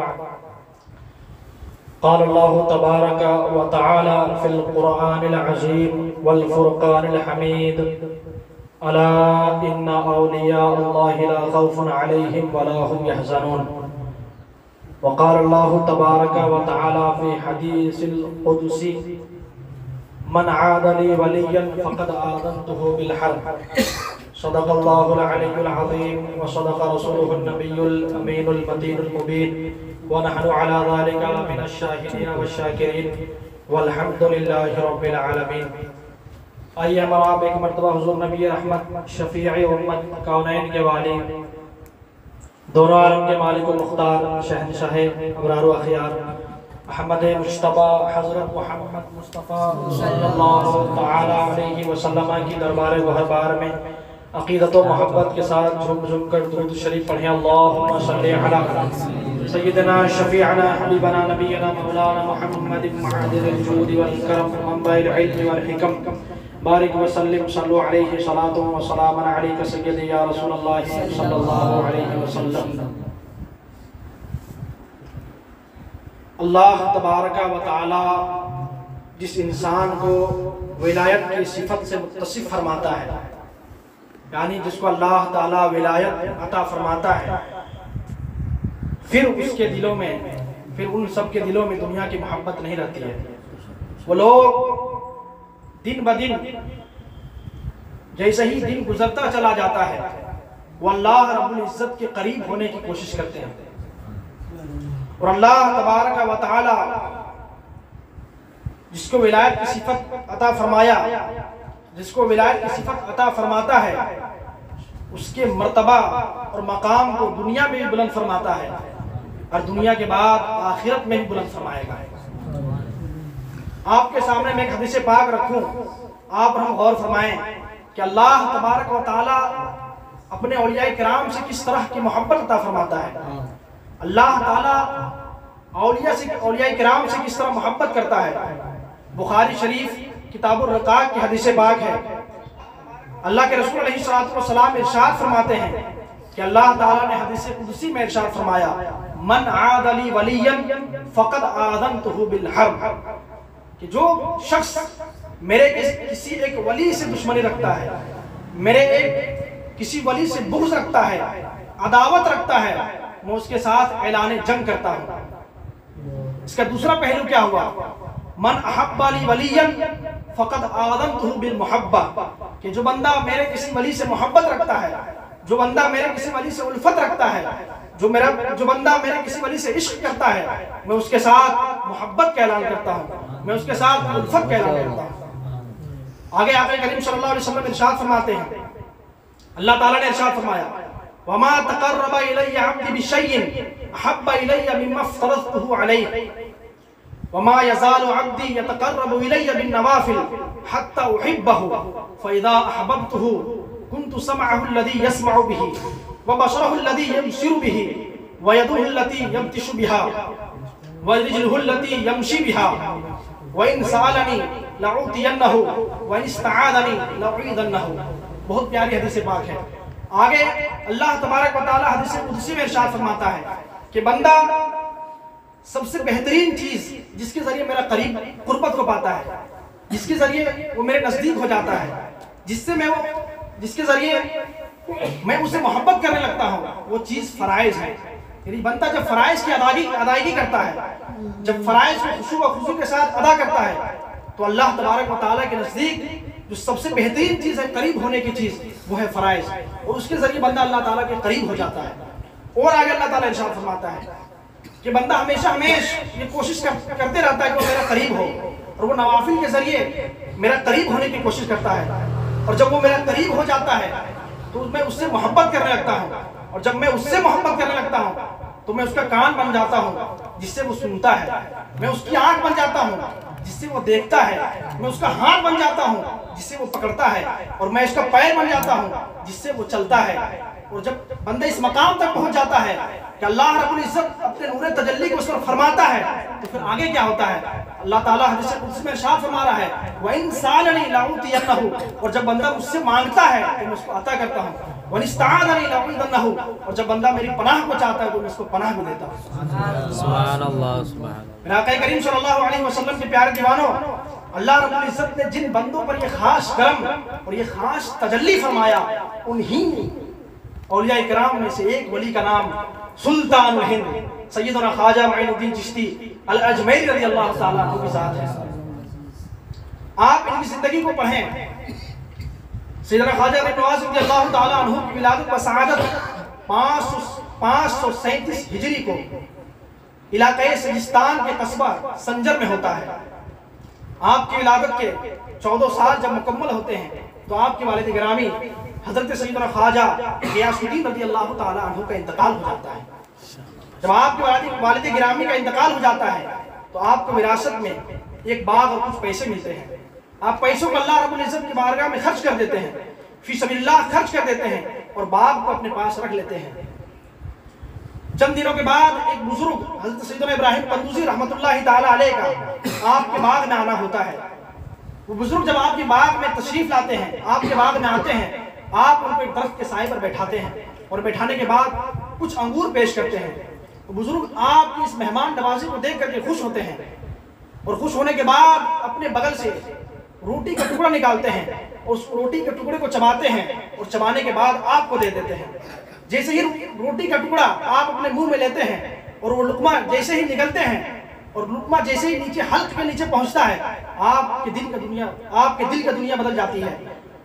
क़ाल अल्लाहु तबारक व तआला फ़िल क़ुरआनिल अज़ीम वल फ़ुरक़ानिल हमीद, अला इन्ना औलिया अल्लाहि ला खौफ़ुन अलैहिम व ला हुम यहज़नून। वक़ाल अल्लाहु तबारक व तआला फ़ी हदीसिल क़ुदसी, मन आदली वलिय्यन फ़क़द आज़नतुहु बिल हर्ब। सदक़ल्लाहुल अलिय्युल अज़ीम व सदक़ रसूलुहुन नबियुल अमीनुल मतीनुल मुबीन व नहनु अला ज़ालिका मिनश शाहिदीन वश्शाकिरीन वल्हम्दुलिल्लाहि रब्बिल आलमीन। आइए हमारा आप एक मरतबा हुज़ूर नबी रहमत शफ़ीअ उम्मत कौनैन के वाली, दोनों आलम के मालिक व मुख्तार शहंशाह अबरार व अखियार अहमद मुश्तबा हज़रत मोहम्मद मुस्तफ़ा सल्लल्लाहु तआला अलैहि वसल्लम की दरबार गहरबार में अक़ीदत व मोहब्बत के साथ झूम झूम कर दुरूद शरीफ पढ़ें। अल्लाहुम्मा सल्लि अला सय्यिदना शफ़ीअना हबीबना नबियना मौलाना मुहम्मद मआदिल जूद वल करम मंबइल इल्म वल हिकम बारिक वसल्लिम सल्लु अलैहि सलातो व सलामन अलैका सय्यदी या रसूलल्लाह सल्लल्लाहु अलैहि वसल्लम। अल्लाह तबारका व तआला जिस इंसान को विलायत की सिफत से मुत्तसिफ फरमाता है, यानी जिसको अल्लाह ताला विलायत अता फरमाता है, फिर उसके दिलों में, फिर उन सब के दिलों में दुनिया की मोहब्बत नहीं रहती है। वो लोग दिन ब दिन जैसे ही दिन गुजरता चला जाता है, वो अल्लाह रब्बुल इज्जत के करीब होने की कोशिश करते हैं। और अल्लाह तबारक व तआला जिसको विलायत की सिफत अता फरमाया, जिसको विलायत की सिफत अता फरमाता है, उसके मर्तबा और मकाम को दुनिया में भी बुलंद फरमाता है और दुनिया के बाद आखिरत में भी बुलंद फरमाएगा। आपके सामने मैं एक हदीस पाक रखूं, आप हम गौर फरमाएं कि अल्लाह तबारक व तआला अपने औलिया किराम से किस तरह की मोहब्बत अता फरमाता है। अल्लाह ताला औलिया किराम से किस तरह मोहब्बत करता है। बुखारी शरीफ किताबुर रकाक की हदीस पाक है। अल्लाह के रसूल अलैहिस्सलातु वस्सलाम इरशाद फरमाते हैं कि अल्लाह ताला ने हदीस कुदसी में इरशाद फरमाया, मन आदली वलियन फक़द आज़नतुहु बिल हर्ब, कि जो शख्स मेरे किसी एक वली से दुश्मनी रखता है, मेरे एक किसी वली से बुग़्ज़ रखता है, अदावत रखता है, मैं उसके साथ ऐलान जंग करता हूँ। इसका दूसरा पहलू क्या हुआ, मन अहब्बा ली वलियन फ़क़द आज़नतुहु बिल मुहब्बा, कि जो बंदा मेरे किसी वली से मोहब्बत रखता है, जो बंदा मेरे किसी वली से उल्फत रखता है, जो बंदा मेरे किसी वली से इश्क करता है, मैं उसके साथ मोहब्बत का ऐलान करता हूँ, मैं उसके साथ उल्फत का ऐलान करता हूँ। आगे आके करीम सल्लल्लाहु अलैहि वसल्लम इरशाद फरमाते हैं, अल्लाह ताला ने इरशाद फरमाया, वमा तक़र्रबा इलय्या अब्दी बिशैइन अहब्बा इलय्या मिम्मा फ़रज़तुहु अलैहि वमा यज़ालु अब्दी यतक़र्रबु इलय्या बिन्नवाफ़िल हत्ता उहिब्बहु फ़इज़ा अहबब्तुहु कुन्तु समअहु अल्लज़ी यस्मअु बिही व बसरहु अल्लज़ी यबसिरु बिही व यदुहु अल्लती यब्तिशु बिहा व रिजलुहु अल्लती यमशी बिहा व इन सअलनी लउतियन्नहु व इन इस्तआज़नी लउईदन्नहु। बहुत प्यारी हदीस पाक है। आगे अल्लाह तबारक व तआला हदीस कुदसी में इरशाद फरमाता है कि बंदा सबसे बेहतरीन चीज जिसके जरिए मेरा करीब कुर्बत को पाता है, जिसके जरिए वो मेरे नजदीक हो जाता है, जिसके जरिए मैं उसे मोहब्बत करने लगता हूँ, वो चीज फराइज है। यानी बंदा जब फराइज की अदायगी करता है, जब फराइज को खुशू व खुशू के साथ अदा करता है, तो अल्लाह तबारक व तआला के नजदीक जो सबसे बेहतरीन चीज है, करीब होने की चीज, वो है फराइज, और उसके जरिए बंदा अल्लाह ताला के करीब हो जाता है। और आगे अल्लाह ताला इरशाद फरमाता है कि बंदा हमेशा ये कोशिश करते रहता है कि वो मेरा करीब हो, और वो नवाफिल के जरिए मेरा करीब होने की कोशिश करता है। और जब वो मेरा करीब हो जाता है तो मैं उससे मोहब्बत करने लगता हूँ, और जब मैं उससे मोहब्बत करने लगता हूँ तो मैं उसका कान बन जाता हूँ जिससे वो सुनता है, मैं उसकी आंख बन जाता हूँ जिससे वो देखता है, मैं उसका हाथ बन जाता हूँ जिससे वो पकड़ता है, और मैं इसका पैर बन जाता हूँ जिससे वो चलता है। और जब बंदा इस मकाम तक पहुंच जाता है कि अल्लाह रब्बुल इज्जत अपने नूर तजल्ली को उस पर फरमाता है, तो फिर आगे क्या होता है, अल्लाह ताला हदीस कुदसी में इरशाद फरमा रहा है, व इन सालनी लउतियन्नहु, और जब बंदा मुझसे मांगता है तो मैं उसको अता करता हूँ, व इन इस्तआज़नी लउईदन्नहु, और जब बंदा मेरी पनाह को चाहता है तो मैं उसको पनाह भी देता हूँ। सुभान अल्लाह, सुभान अल्लाह। आका करीम सल्लल्लाहु अलैहि वसल्लम के प्यारे दीवानों, अल्लाह रब्बुल इज्जत ने जिन बंदों पर ये खास करम और ये खास तजल्ली फरमाया, उन्हीं औलिया इकराम में से एक वली का नाम सुल्तानुल हिंद सैयदना ख्वाजा मुईनुद्दीन चिश्ती अल अजमेरी रज़ियल्लाहु ताला अन्हु की ज़ात है। आप इनकी जिंदगी को पढ़ें। सैयदना ख्वाजा नवाज़ रज़ियल्लाहु ताला अन्हु की विलादत व सआदत 537 हिजरी को इलाक़े सिजिस्तान के कस्बा संजर में होता है। आपकी विलादत के 14 साल जब मुकम्मल होते हैं तो आपके वालिद गिरामी हजरत सैयदना ख्वाजा गियासुद्दीन रज़ियल्लाहु ताला अन्हु का इंतकाल हो जाता है। जब आपके वालिद गिरामी का इंतकाल हो जाता है तो आपको विरासत में एक बाग और कुछ पैसे मिलते हैं। आप पैसों को अल्लाह रब्बुल इज्जत की बारगाह में खर्च कर देते हैं, फी सबिलिल्लाह खर्च कर देते हैं, और बाग को अपने पास रख लेते हैं। चंद दिनों के बाद एक बुजुर्ग हजरत सैयदना इब्राहिम कंदूजी रहमतुल्लाहि ताला अलैह का आपके बाग में आना होता है। वो बुजुर्ग जब आपके बाग में तशरीफ लाते हैं, आपके बाग में आते हैं, आप उनको एक दरख्त के साए पर बैठाते हैं, और बैठाने के बाद कुछ अंगूर पेश करते हैं। बुजुर्ग आपकी इस मेहमान नवाजी को देख करके खुश होते हैं, और खुश होने के बाद अपने बगल से रोटी का टुकड़ा निकालते हैं, उस रोटी के टुकड़े को चबाते हैं और चबाने के बाद आपको दे देते हैं। जैसे ही रोटी का टुकड़ा आप अपने मुंह में लेते हैं और वो लुकमा जैसे ही निकलते हैं और लुकमा जैसे ही नीचे हल्क के नीचे पहुंचता है, आपके दिल का दुनिया बदल जाती है।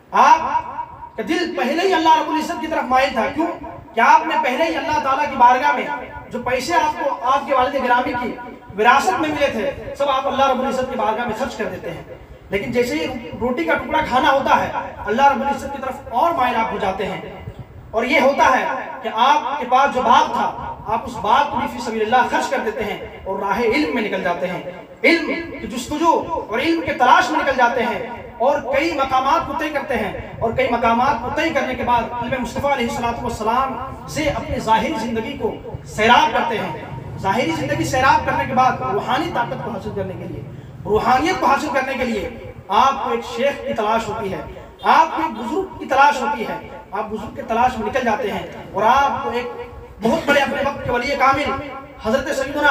आपका दिल पहले ही अल्लाह रब्बुल इज्जत की तरफ माइल था। क्यों? क्या आपने पहले ही अल्लाह ताला की बारगाह में जो पैसे आपको आपके वालिद गिरामी की विरासत में मिले थे, सब आप अल्लाह रब्बुल इज्जत की बारगाह में खर्च कर देते हैं। लेकिन जैसे ही रोटी का टुकड़ा खाना होता है, अल्लाह रब्बुल इज्जत की तरफ और माइल आप हो जाते हैं। और ये होता है कि आपके पास जो बाग था, आप उस बाग को भी फी सबीलिल्लाह खर्च कर देते हैं और राह इल्म में निकल जाते हैं, इल्म की जुस्तजू और इल्म के तलाश में निकल जाते हैं और कई मकामात को तय करते हैं। और कई मकामात को तय करने के बाद इल्म मुस्तफ़ा अलैहिस्सलातु वस्सलाम से अपनी ज़ाहिरी ज़िंदगी को सैराब करते हैं। ज़ाहिरी ज़िंदगी सैराब करने के बाद रूहानी ताकत को हासिल करने के लिए, रूहानियत को हासिल करने के लिए आपको एक शेख की तलाश होती है, आपको एक बुजुर्ग की तलाश होती है। आप बुजुर्ग की तलाश में निकल जाते हैं और आपको एक बहुत बड़े अपने वक्त के वली कामिल हजरत सैयदना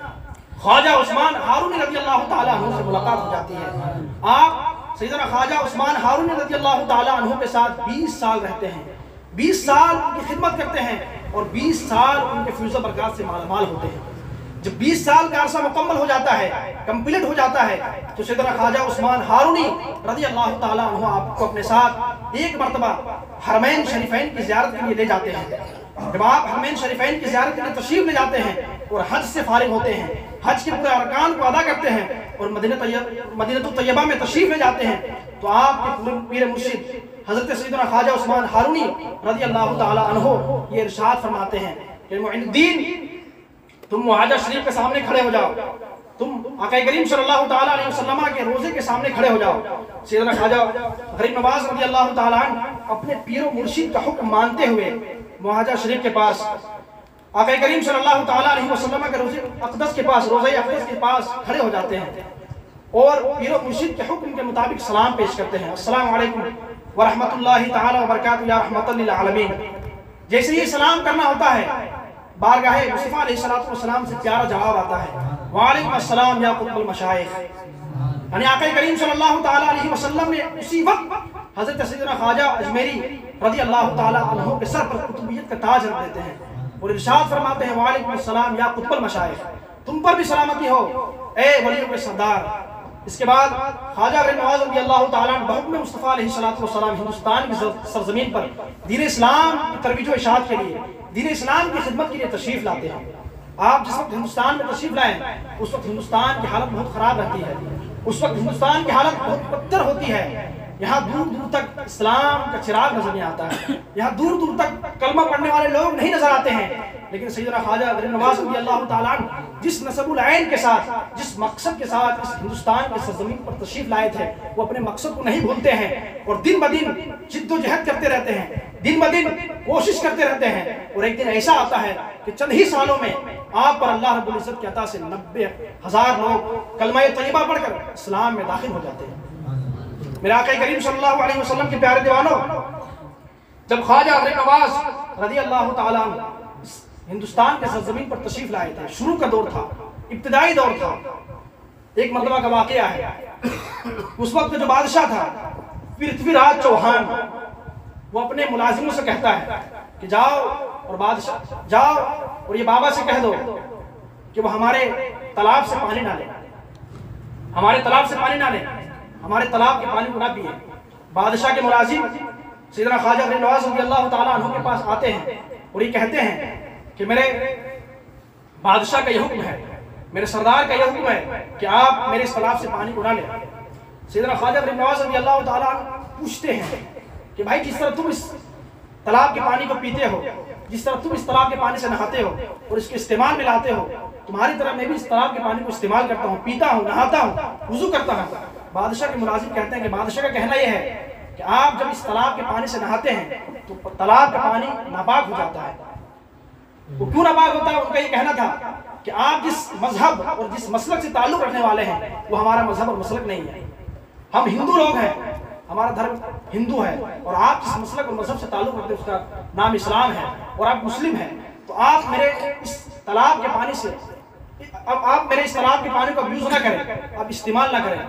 ख्वाजा उस्मान हारूनी रज़ियल्लाहु ताला अन्हु से मुलाकात हो जाती है। आप सैयदना ख्वाजा उस्मान हारूनी रज़ियल्लाहु ताला अन्हु के साथ 20 साल रहते हैं, 20 साल उनकी खिदमत करते हैं और 20 साल उनके फ्यूज़ बरकत से मालामाल होते हैं। जब 20 साल का अरसा मुकम्मल हो जाता है, कंप्लीट हो जाता है, तो सैयदना ख्वाजा उस्मान हारूनी रज़ियल्लाहु ताला अन्हु आपको अपने साथ एक मरतबा हरमैन शरीफैन की ज़ियारत के लिए ले जाते हैं। जब आप हरमैन शरीफैन की ज़ियारत के लिए तशरीफ ले जाते हैं और हज से फारिग होते हैं, हज के पूरे अरकान को अदा करते हैं और मदीनतुत तैयबा में तशरीफ ले जाते हैं, तो आपके पीर मुर्शिद हज़रत सैयदना ख्वाजा उस्मान हारूनी रज़ियल्लाहु ताला अन्हु ये इरशाद फरमाते हैं कि मुइनुद्दीन, तुम मुहाजा शरीफ के सामने खड़े हो जाओ, तुम आका करीम सल्लल्लाहु ताला अलैहि वसल्लम के रोजे के सामने खड़े हो जाओ। सैयदना ख्वाजा गरीब नवाज रज़ियल्लाहु ताला अन्हु अपने पीर मुर्शिद का हुक्म मानते हुए मुहाजा शरीफ के पास, आका करीम सल्लल्लाहु ताला अलैहि वसल्लम के रोजे अक़दस के पास, रोज़े अक़दस के पास खड़े हो जाते हैं और पीर मुर्शिद के हुक्म के मुताबिक सलाम पेश करते हैं, अस्सलामु अलैकुम व रहमतुल्लाहि ताला व बरकातुहू या रहमतल लिल आलमीन। जैसे ही सलाम करना होता है, बारगाहे मुस्तफ़ा अलैहिस्सलातु वस्सलाम से प्यारा जवाब आता है, वालेकुम अस्सलाम या कुतुबुल मशाइख। यानी आका करीम सल्लल्लाहु ताला अलैहि वसल्लम ने उसी वक्त हज़रत सैयदना ख्वाजा अजमेरी रज़ियल्लाहु ताला अन्हु के सर पर कुतुबियत का ताज रख देते हैं और इरशाद फरमाते हैं, वालेकुम अस्सलाम या कुतुबुल मशाइख, तुम पर भी सलामती हो ए वलियों के सरदार। इसके बाद ख्वाजा गरीब नवाज रज़ियल्लाहु ताला अन्हु बहु मुस्तफ़ा अलैहिस्सलातु वस्सलाम हिंदुस्तान की सरजमीन पर दीन इस्लाम की तरवीज व इशाअत के लिए, दीन इस्लाम की खिदमत के लिए तशरीफ लाते हैं। आप जिस वक्त हिंदुस्तान में तशरीफ लाएं, उस वक्त हिंदुस्तान की हालत बहुत ख़राब रहती है, उस वक्त हिंदुस्तान की हालत बहुत बदतर होती है। यहाँ दूर दूर तक इस्लाम का चिराग नजर नहीं आता है, यहाँ दूर दूर तक कलमा पढ़ने वाले लोग नहीं नजर आते हैं। लेकिन सैयदना ख्वाजा गरीब नवाज रज़ियल्लाहु ताला अन्हु जिस नसबुल ऐन के साथ, जिस मकसद के साथ इस हिंदुस्तान की सरजमीन पर तशरीफ लाए थे, वो अपने मकसद को नहीं भूलते हैं और दिन ब दिन जिद्दोजहद करते रहते हैं, दिन ब दिन कोशिश करते रहते हैं। और एक दिन ऐसा आता है कि चंद ही सालों में आप पर अल्लाह रब्बुल इज्जत की अता से 90,000 लोग कलमा तैयबा पढ़कर इस्लाम में दाखिल हो जाते हैं। मेरे आका करीम सल्लल्लाहु अलैहि वसल्लम के प्यारे दीवानों, जब ख्वाजा गरीब नवाज रज़ियल्लाहु ताला अन्हु हिंदुस्तान के सरजमीन पर तशरीफ लाए थे, शुरू का दौर था, इब्तिदाई दौर था। एक मरतबा का वाक़या है, उस वक्त जो बादशाह था पृथ्वीराज चौहान, वो अपने मुलाजिमों से कहता है कि जाओ और बादशाह जाओ और ये बाबा से कह दो कि वो हमारे तालाब से पानी ना ले, हमारे तालाब से पानी ना ले, हमारे तालाब के पानी को ना पिए। बादशाह के मुलाजिम सैयदना ख्वाजा गरीब नवाज रज़ियल्लाहु ताला अन्हु के पास आते हैं और ये कहते हैं कि मेरे बादशाह का ये हुक्म है, मेरे सरदार का ये हुक्म है कि आप मेरे इस तालाब से पानी को ना लें। सैयदना ख्वाजा गरीब नवाज रज़ियल्लाहु ताला अन्हु पूछते हैं कि भाई, जिस तरह तुम इस तालाब के पानी को पीते हो, जिस तरह तुम इस तालाब के पानी से नहाते हो और इसके इस्तेमाल में लाते हो, तुम्हारी तरह मैं भी इस तालाब के पानी को इस्तेमाल करता हूँ, पीता हूँ, नहाता हूँ, वुज़ू करता हूँ। बादशाह के मुलाजिम कहते हैं कि बादशाह का कहना यह है कि आप जब इस तालाब के पानी से नहाते हैं तो तालाब का पानी नापाक हो जाता है। वो क्यों नापाक होता है? उनका ये कहना था कि आप जिस मजहब और जिस मसलक से ताल्लुक रखने वाले हैं वो हमारा मजहब और मसलक नहीं है। हम हिंदू लोग हैं, हमारा धर्म हिंदू है, और आप जिस मसलक और मजहब से ताल्लुक रखते हैं उसका नाम इस्लाम है और आप मुस्लिम हैं, तो आप मेरे इस तालाब के पानी से, अब आप मेरे इस तालाब के पानी को यूज़ ना करें, आप इस्तेमाल ना करें।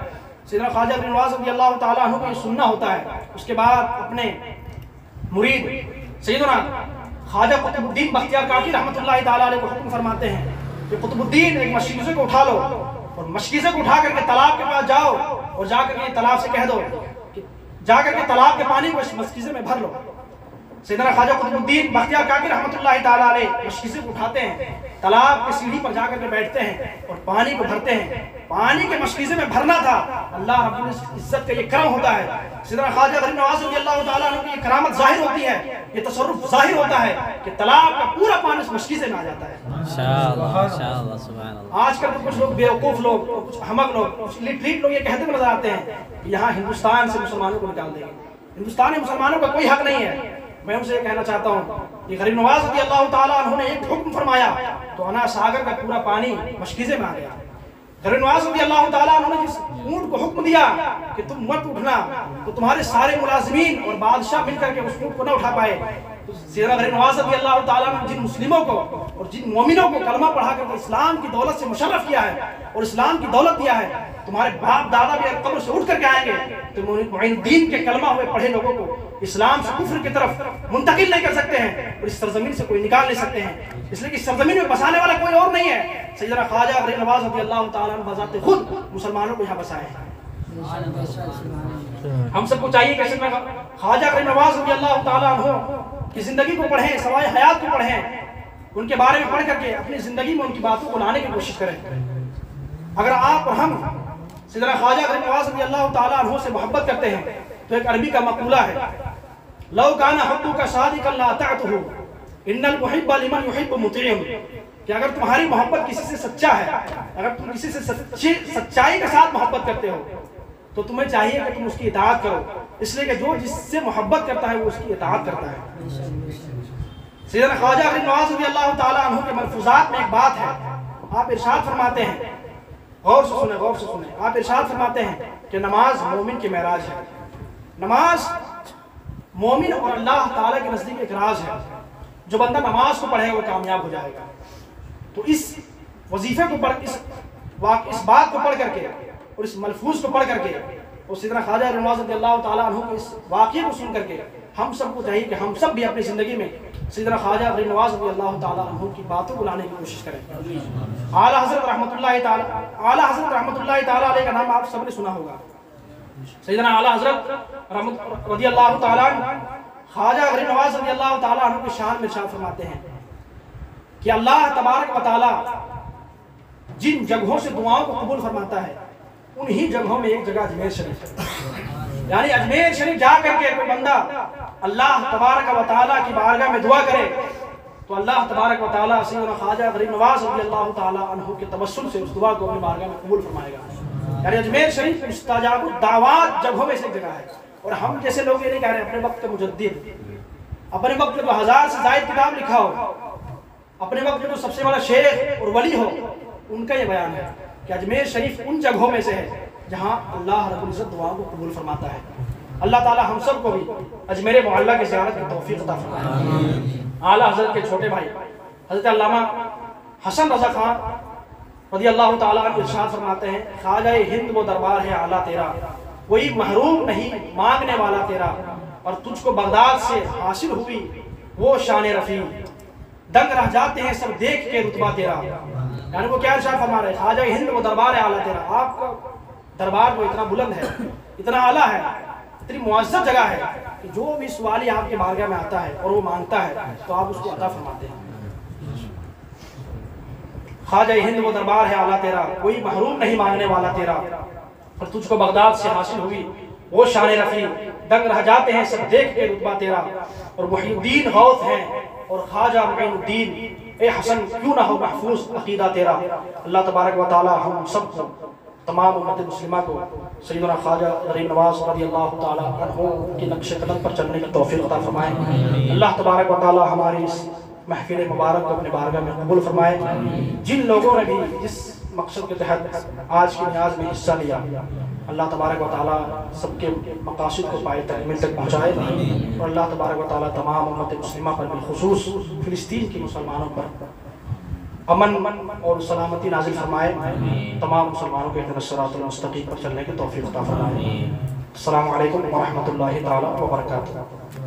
सैयदना ख्वाजा गरीब नवाज रज़ी अल्लाह ताला अन्हु को ये सुनना होता है। उसके बाद अपने मुरीद सैयदना ख्वाजा कुतुबुद्दीन बख्तियार काकी रहमतुल्लाहि ताला अलैह को हुक्म फरमाते हैं कि कुतुबुद्दीन एक मशकीज़े को उठा लो और मशकीज़े को उठा करके तालाब के पास जाओ और जाकर के तालाब से कह दो कि जाकर के तालाब के पानी को इस मशकीज़े में भर लो। सैयदना ख्वाजा कुतुबुद्दीन बख्तियार काकी रहमतुल्लाहि ताला अलैह मशकीज़े को उठाते हैं, तालाब की सीढ़ी पर जाकर के बैठते हैं और पानी को भरते हैं। पानी के मशकीज़े में भरना था, अल्लाह रब्बुल इज्जत का ये करम होता है। सैयदना ख्वाजा गरीब नवाज रज़ी अल्लाह ताला अन्हु की ये करामत जाहिर होती है, ये तसर्रुफ जाहिर होता है कि तालाब का पूरा पानी उस मशकीज़े में आ जाता है। माशाअल्लाह सुभान अल्लाह। आजकल तो कुछ लोग बेवकूफ़ लोग, कुछ हमक लोग, कुछ लिटरीट लोग ये कहते हुए नजर आते हैं कि यहाँ हिंदुस्तान से मुसलमानों को निकाल देंगे। हिंदुस्तान में मुसलमानों का कोई हक नहीं है। मैं उनसे कहना चाहता हूँ कि गरीब नवाज रज़ी अल्लाह ताला अन्हु ने एक हुक्म फरमाया तो अना सागर का पूरा पानी मशकीज़े में आ गया। गरीब नवाज रज़ी अल्लाह ताला अन्हु ने जिस ऊँट को हुक्म दिया कि तुम मत उठना, तो तुम्हारे सारे मुलाजिमीन और बादशाह मिलकर के उस ऊँट को न उठा पाए। तो सैयदना गरीब नवाज रज़ी अल्लाह ताला ने जिन मुस्लिमों को और जिन मोमिनों को कलमा पढ़ा करके इस्लाम की दौलत से मुशर्रफ किया है और इस्लाम की दौलत दिया है, तुम्हारे बाप दादा भी कब्र से उठ करके आएंगे तो मुइनुद्दीन के कलमा हुए पढ़े लोगों को इस्लाम से कुफ्र की तरफ मुंतकिल नहीं कर सकते हैं और इस सरजमीन से कोई निकाल नहीं सकते हैं, इसलिए कि इस सरजमीन में बसाने वाला कोई और नहीं है। सैयदना ख्वाजा गरीब नवाज रज़ी अल्लाह ताला अन्हु बजाते खुद मुसलमानों को यहाँ बसाए हैं। हम सबको चाहिए कि सैयदना ख्वाजा गरीब नवाज रज़ी अल्लाह ताला अन्हु की जिंदगी को पढ़ें, सवाए हयात को पढ़ें, उनके बारे में पढ़ करके अपनी जिंदगी में उनकी बातों को लाने की कोशिश करें। अगर आप और हम सैयदना ख्वाजा गरीब नवाज रज़ी अल्लाह ताला अन्हु से मोहब्बत करते हैं तो एक अरबी का मक़ूला है, लौ काना हब्बुका सादिक़न ला अतअतहु इन्नल मुहिब्ब लिमन युहिब्बु मुतीअ, कि अगर तुम्हारी मोहब्बत किसी से सच्चा है, अगर तुम किसी से सच्चाई के साथ मोहब्बत करते हो तो तुम्हें चाहिए कि तुम उसकी इताअत करो, इसलिए कि जो जिससे मोहब्बत करता है वो उसकी इताअत करता है। सैयदना ख्वाजा गरीब नवाज रज़ी अल्लाह ताला अन्हु के मलफूज़ात में एक बात है, आप इरशाद फरमाते हैं, गौर से सुने, गौर से सुने, आप इरशाद फरमाते हैं कि नमाज मोमिन की मेराज है। नमाज मोमिन और अल्लाह ताला के नज़दीक एक राज है। जो बंदा नमाज को पढ़ेगा वो कामयाब हो जाएगा। तो इस वजीफे को पढ़, इस बात को पढ़ करके और इस मलफूज को पढ़ करके और सैयदना ख्वाजा गरीब नवाज रज़ी अल्लाह ताला अन्हु के इस वाक़ये को सुन करके हम सबको चाहिए कि हम सब भी अपनी ज़िंदगी में सैयदना ख्वाजा गरीब नवाज रज़ी अल्लाह ताला अन्हु की बातों को लाने की कोशिश करें। आला हज़रत रहमतुल्लाहि ताला अलैह का नाम आप सबने सुना होगा। सैयदना आला हज़रत रज़ी अल्लाह ताला ख्वाजा गरीब नवाज रज़ी अल्लाह ताला अन्हु की शान में इरशाद फरमाते हैं कि अल्लाह तबारक व तआला जिन जगहों से दुआओं को कबूल फरमाता है उन्हीं जगहों में एक जगह अजमेर शरीफ है। यानी अजमेर शरीफ जा करके कोई बंदा अल्लाह तबारक व तआला की बारगाह में दुआ करे तो अल्लाह तबारक व तआला सैयदना ख्वाजा गरीब नवाज रज़ी अल्लाह ताला अन्हु के तवस्सुल से उस दुआ को अपनी बारगाह में कबूल फरमाएगा। यानी अजमेर शरीफ मुस्तजाब दावात जगहों में से एक जगह है। और हम जैसे लोग ये नहीं कह रहे अपने वक्त के मुजद्दिद, अपने वक्त में 1000 से ज़ायद किताब लिखा हो, अपने वक्त में जो सबसे बड़ा शेख और वली हो, उनका ये बयान है कि अजमेर शरीफ उन जगहों में से है जहाँ अल्लाह रब्बुल इज़्ज़त दुआओं को कबूल फरमाता है। अल्लाह ताला हम सब को भी अजमेर मोहल्ला की ज़ियारत की तौफीक अता फरमाए। आला हज़रत के छोटे भाई हज़रत अल्लामा हसन रज़ा खान रज़ी अल्लाह ताला अन्हु इरशाद फरमाते हैं, ख्वाजा हिंद वो दरबार है आला तेरा, कोई महरूम नहीं मांगने वाला तेरा, और तुझको बगदाद से हासिल हुई वो शान रफ़ी, दंग रह जाते हैं सब देख के रुतबा तेरा। यानी वो क्या इरशाद फरमा रहे, ख्वाजा हिंद वो दरबार है आला तेरा, आपका दरबार वो इतना बुलंद है, इतना आला है, इतनी मुअज़्ज़ज़ जगह है कि जो भी सवाली आपके बारगाह में आता है और वो मांगता है तो आप उसको अता फरमाते हैं। ख्वाजा हिंद वो दरबार है आला तेरा, कोई महरूम नहीं मांगने वाला तेरा, और तुझको बगदाद से हासिल हुई वो शान रफ़ी, दंग रह जाते हैं सब देख के रुतबा तेरा, और मुहीउद्दीन गौस हैं और ख्वाजा मुईनुद्दीन, ए हसन क्यों ना हो महफूज अकीदा तेरा। अल्लाह तबारक व तआला हम सबको, तमाम उम्मत मुस्लिमा को सैयदना ख्वाजा गरीब नवाज रज़ी अल्लाह ताला अन्हु के नक्श कदम पर चलने की तौफीक अता फरमाए। अल्लाह तबारक व तआला हमारी इस महफिल मुबारक को अपने बारगाह में कबूल फरमाए। जिन लोगों ने भी जिस मकसद के तहत आज की नियाज में हिस्सा लिया, अल्लाह तबारक व तआला सबके मकासद को पाए तकमील तक पहुँचाए, और अल्लाह तबारक व तआला तमाम उम्मत मुस्लिमा पर बिलखुसूस फ़िलिस्तीन के मुसलमानों पर अमन और सलामती नाजिल फरमाए, तमाम मुसलमानों के सिरातुल मुस्तकीम पर चलने की तौफीक अता फरमाए। अस्सलामु अलैकुम व रहमतुल्लाहि तआला व बरकातुहू।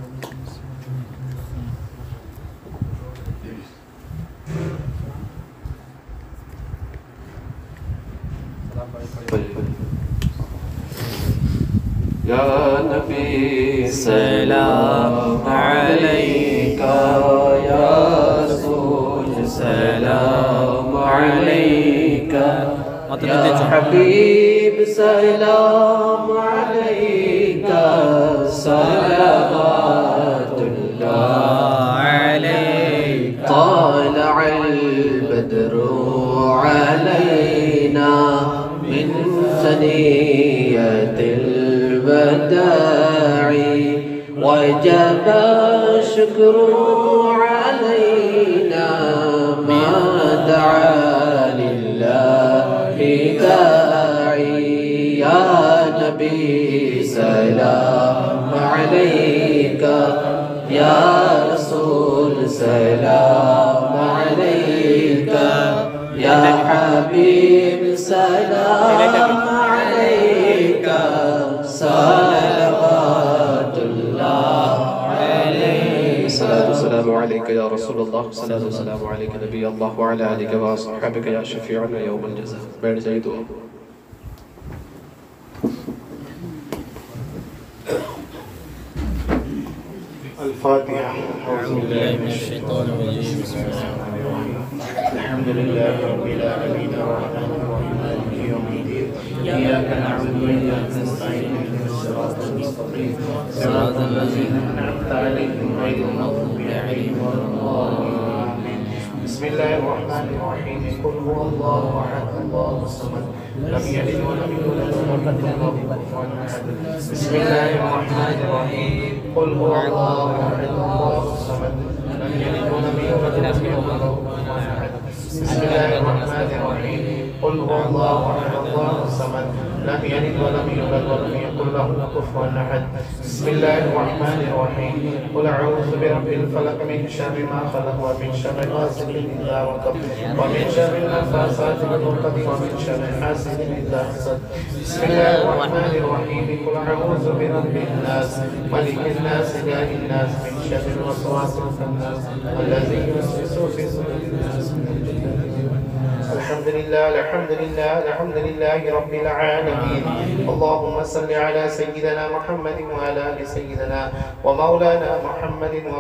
या नबी सलाम अलैका, या रसूल सलाम अलैका, या हबीब सलाम अलैका, सलावतुल्लाह अलैका। तालअल बद्रु अलैना मिन सनियतिल वदाई, वजब शुक्रु अलैना मा दआ लिल्लाहि दाई। या नबी सलाम अलैका, या रसूल सलाम अलैका, या हबीब सलाम अलैका, सलावतुल्लाह अलैका। सलाम अलैका या रसूलल्लाह, सलाम अलैका नबी अल्लाह व अला आलिका व अस्हाबिका या शफीअना यौमल जज़ा। बैठ जाइए दुआ। अल-फातिहा। अल्हम्दुलिल्लाहि रब्बिल आलमीन अर्रहमानिर रहीम मालिकि यौमिद्दीन इय्याका नअबुदु व इय्याका नस्तईन इहदिनास सिरातल मुस्तक़ीम सिरातल लज़ीना अनअमता अलैहिम गैरिल मग़्दूबि अलैहिम वलद्दालीन। बिस्मिल्लाहिर रहमानिर रहीम। कुल हुवल्लाहु अहद अल्लाहुस समद लम यलिद व लम यूलद व लम यकुल lahu कुफुवन अहद। बिस्मिल्लाहिर रहमानिर रहीम। कुल हुवल्लाहु अहद अल्लाहुस समद लम यलिद व लम यूलद व लम यकुल lahu कुफुवन अहद। बिस्मिल्लाहिर रहमानिर रहीम। कुल हुवल्लाहु अहद अल्लाहुस समद लम यलिद व लम यूलद व लम यकुल lahu कुफुवन अहद। बिस्मिल्लाहिर रहमानिर रहीम। कुल अऊज़ु बिरब्बिल फलक मिन शर्रि मा खलक़ व मिन शर्रि गासिकिन इज़ा वक़ब व मिन शर्रि नफ़्फ़ासाति फ़िल उक़द व मिन शर्रि हासिदिन इज़ा हसद। बिस्मिल्लाहिर रहमानिर रहीम। कुल अऊज़ु बिरब्बिन नास मलिकिन नास इलाहिन नास मिन शर्रिल वसवासिल खन्नास अल्लज़ी युवस्विसु फ़ी सुदूरिन नास मिनल जिन्नति वन नास। अल्हम्दुलिल्लाह अल्हम्दुलिल्लाह अल्हम्दुलिल्लाहि रब्बिल आलमीन। अल्लाहुम्मा सल्लि अला सय्यिदिना मुहम्मदिन व अला आलि सय्यिदिना व मौलाना मुहम्मदिन व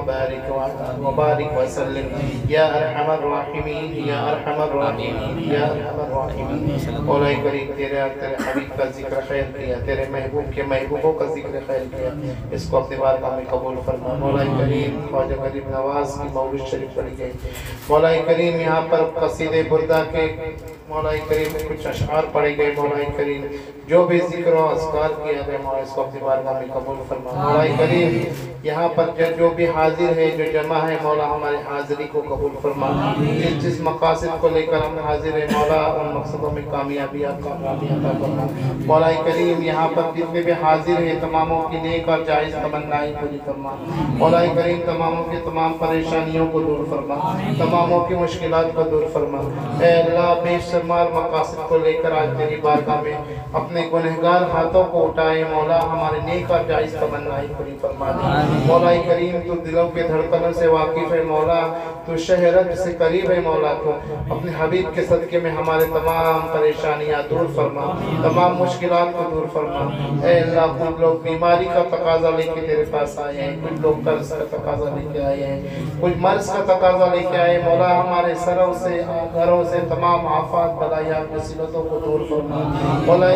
बारिक व सल्लिम या अरहमर राहिमीन या अरहमर राहिमीन या अरहमर राहिमीन। मौला करीम तेरे हबीब का जिक्र खैर किया, तेरे महबूब के महबूबों का जिक्र खैर किया, इसको अपनी बारगाह में कबूल फरमा। मौला करीम ख्वाजा गरीब नवाज की मौलिद शरीफ पढ़ी गई। मौला करीम यहाँ पर कसीदे बुर्दा के मौला करीम कुछ अशआर पढ़े गए। मौला करीम जो भी जिक्र और अस्कार किया गया मौला इसको अपनी बारगाह में कबूल फरमा। मौला करीम यहाँ पर जो भी हाजिर है जो जमा है मौला हमारी हाजिरी को कबूल फरमा। जिस मकासद को लेकर हम हाजिर है मौला उन मकसदों में कामयाबी अता फरमा। मौला करीम यहाँ पर जितने भी हाजिर है तमामों की नेक और जायज़ तमन्नाएं पूरी फरमा। मौला करीम तमामों की तमाम परेशानियों को दूर फरमा, तमामों की मुश्किलात को दूर फरमा। ऐ अल्लाह बेशुमार मकासद को लेकर आज तेरी बारगाह में अपने गुनहगार हाथों को उठाए मौला हमारे नेक और जायज़ तमन्नाएं पूरी फरमा दे। मौला करीम तू दिलों के धड़कनों से वाकिफ़ है मौला, तू शहरत से करीब है मौला, तो अपने हबीब के सदके में हमारे तमाम परेशानियाँ दूर फरमा, तमाम मुश्किलात को दूर फरमा। ऐ अल्लाह कुछ लोग बीमारी का तकाजा लेके तेरे पास आए हैं, कुछ लोग कर्ज का तकाजा लेके आए हैं, कुछ मर्ज का तकाजा लेके आए मौला हमारे सरों से घरों से तमाम आफात बलायात मुसीबतों को दूर फरमा। मौला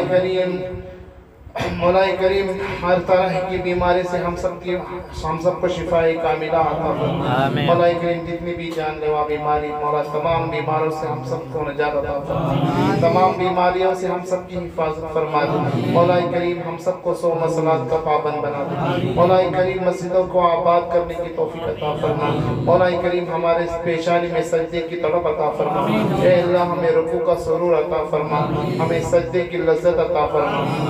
करीम हर तरह की बीमारी से हम सबको शिफाए कामिला अता फरमा। मौला करीम जितनी भी जानलेवा बीमारी मौला तमाम बीमारों से हम सबको निजात अता फरमा, तमाम बीमारियों से हम सबकी हिफाजत फरमा दे। मौला करीम हम सबको सो मसलात का पाबंद बना दे। मौला करीम मस्जिदों को आबाद करने की तौफीक अता फरमा। मौला करीम हमारे पेशानी में सजदे की तड़प अता फरमा। ऐ अल्लाह हमें रुकू का सुरूर अता फरमा, हमें सजदे की लज्जत अता फरमा, हमें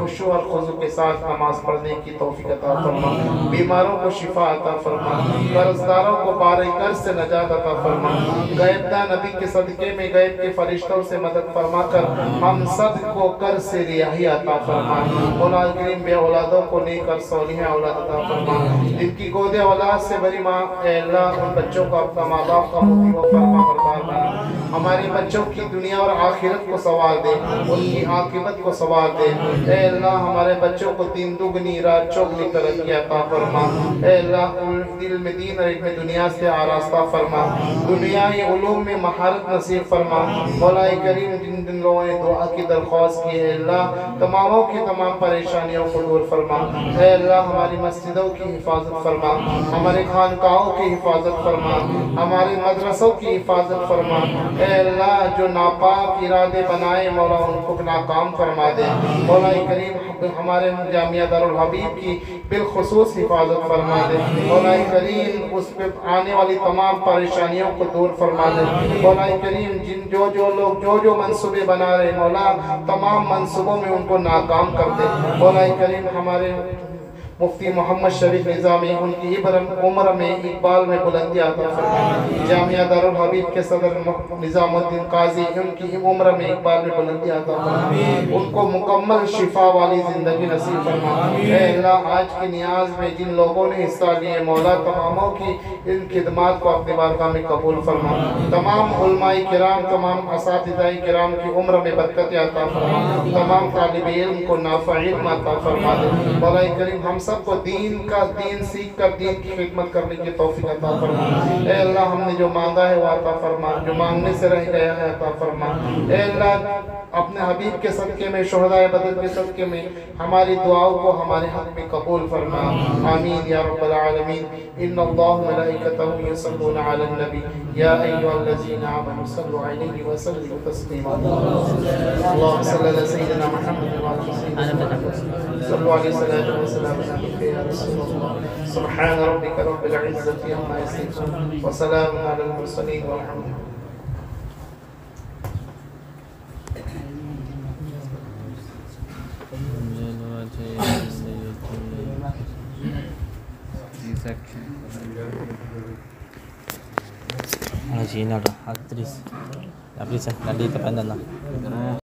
खुशू और खुजू के साथ नमाज पढ़ने की तौफीक अता फरमा, बीमारों को शिफा अता फरमा, कर्जदारों को बारे कर्ज से नजात अता फरमा, गैबदा नबी के सदके में गैब के फरिश्तों से मदद फरमा कर हम सब को कर्ज से रिहाई अता फरमा। मौला करीम बे औलादों को नेक और सौलिह औलाद अता फरमा, जिनकी गोदे औलाद से बड़ी माँ अल्लाह उन बच्चों को अपना माँ बाप का मुक्ति व फरमा बरदार बना। हमारे बच्चों की दुनिया और आखिरत को सवार दे, उनकी आकिबत को सवार दे। ऐ अल्लाह हमारे बच्चों को दिन दुगनी रात चौगनी तरक्की अता फरमा। ऐ अल्लाह दिल में दीन और इल्म दुनिया से आरास्ता फरमा, दुनियाई उलूम में महारत नसीब फरमा। मौला करीम जिन जिन लोगों ने दुआ की दरख्वास्त की है अल्लाह तमामों की तमाम परेशानियों को दूर फरमा। ऐ अल्लाह हमारी मस्जिदों की हिफाजत फरमा, हमारे खानकाहों की हिफाजत फरमा, हमारे मदरसों की हिफाजत फरमा। ऐ अल्लाह जो नापाक इरादे बनाए मौला उनको नाकाम फरमा दे। मौला करीम हमारे जामिया दारुल हबीब की बिलखुसूस हिफाजत फरमा दे। मौला करीम उस पे आने वाली तमाम परेशानियों को दूर फरमा दे। मौला करीम जिन जो लोग जो मंसूबे बना रहे मौला तमाम मंसूबों में उनको नाकाम कर दे। मौला करीम हमारे मुफ्ती मोहम्मद शरीफ निज़ामी उनकी उम्र में इकबाल में बुलंदी अता फरमा। जामिया दारुल हबीब के सदर निज़ामुद्दीन काजी उनकी उम्र में इकबाल में बुलंदी अता फरमा, उनको मुकम्मल शिफा वाली ज़िंदगी नसीब फरमा। ऐ अल्लाह आज की नियाज में जिन लोगों ने हिस्सा लिए मौला तमामों की इन खिदमात को अपनी बारगाह में कबूल फरमा। तमाम उलमाए किराम तमाम असातिज़ाए किराम की उम्र में बरकत अता फरमा, तमाम तालिब इल्म को नाफ़ा इल्म अता फरमा दे। मौला करीम हम सबको दीन सीख कर दीन की खिदमत करने की तौफीक अता फरमा। ऐ अल्लाह हमने जो मांगा है वो अता फरमा, जो मांगने से रह गया है अता फरमा। ऐ अल्लाह अपने हबीब के सदके में शुहदाए बदर के सदके में हमारी दुआओं को हमारे हक में कबूल फरमा। आमीन या रब्बल आलमीन। इन्नल्लाह व मलाइकतहु युसल्लूना अलन नबी या अय्युहल्लज़ीना आमनू सल्लु अलैहि व सल्लिमू तस्लीमा। अल्लाहुम्मा सल्लि अला सय्यिदिना मुहम्मद व अला सय्यिदिना सल्लु अलैहि सल्लल्लाहु अलैहि वसल्लम या रसूलल्लाह। सुब्हान रब्बिका रब्बिल इज्जति अम्मा यसिफून व सलामुन अलल मुरसलीन वल्हम्दुलिल्लाह। Cina dah, aktris. Tapi saya tadi terpandang lah.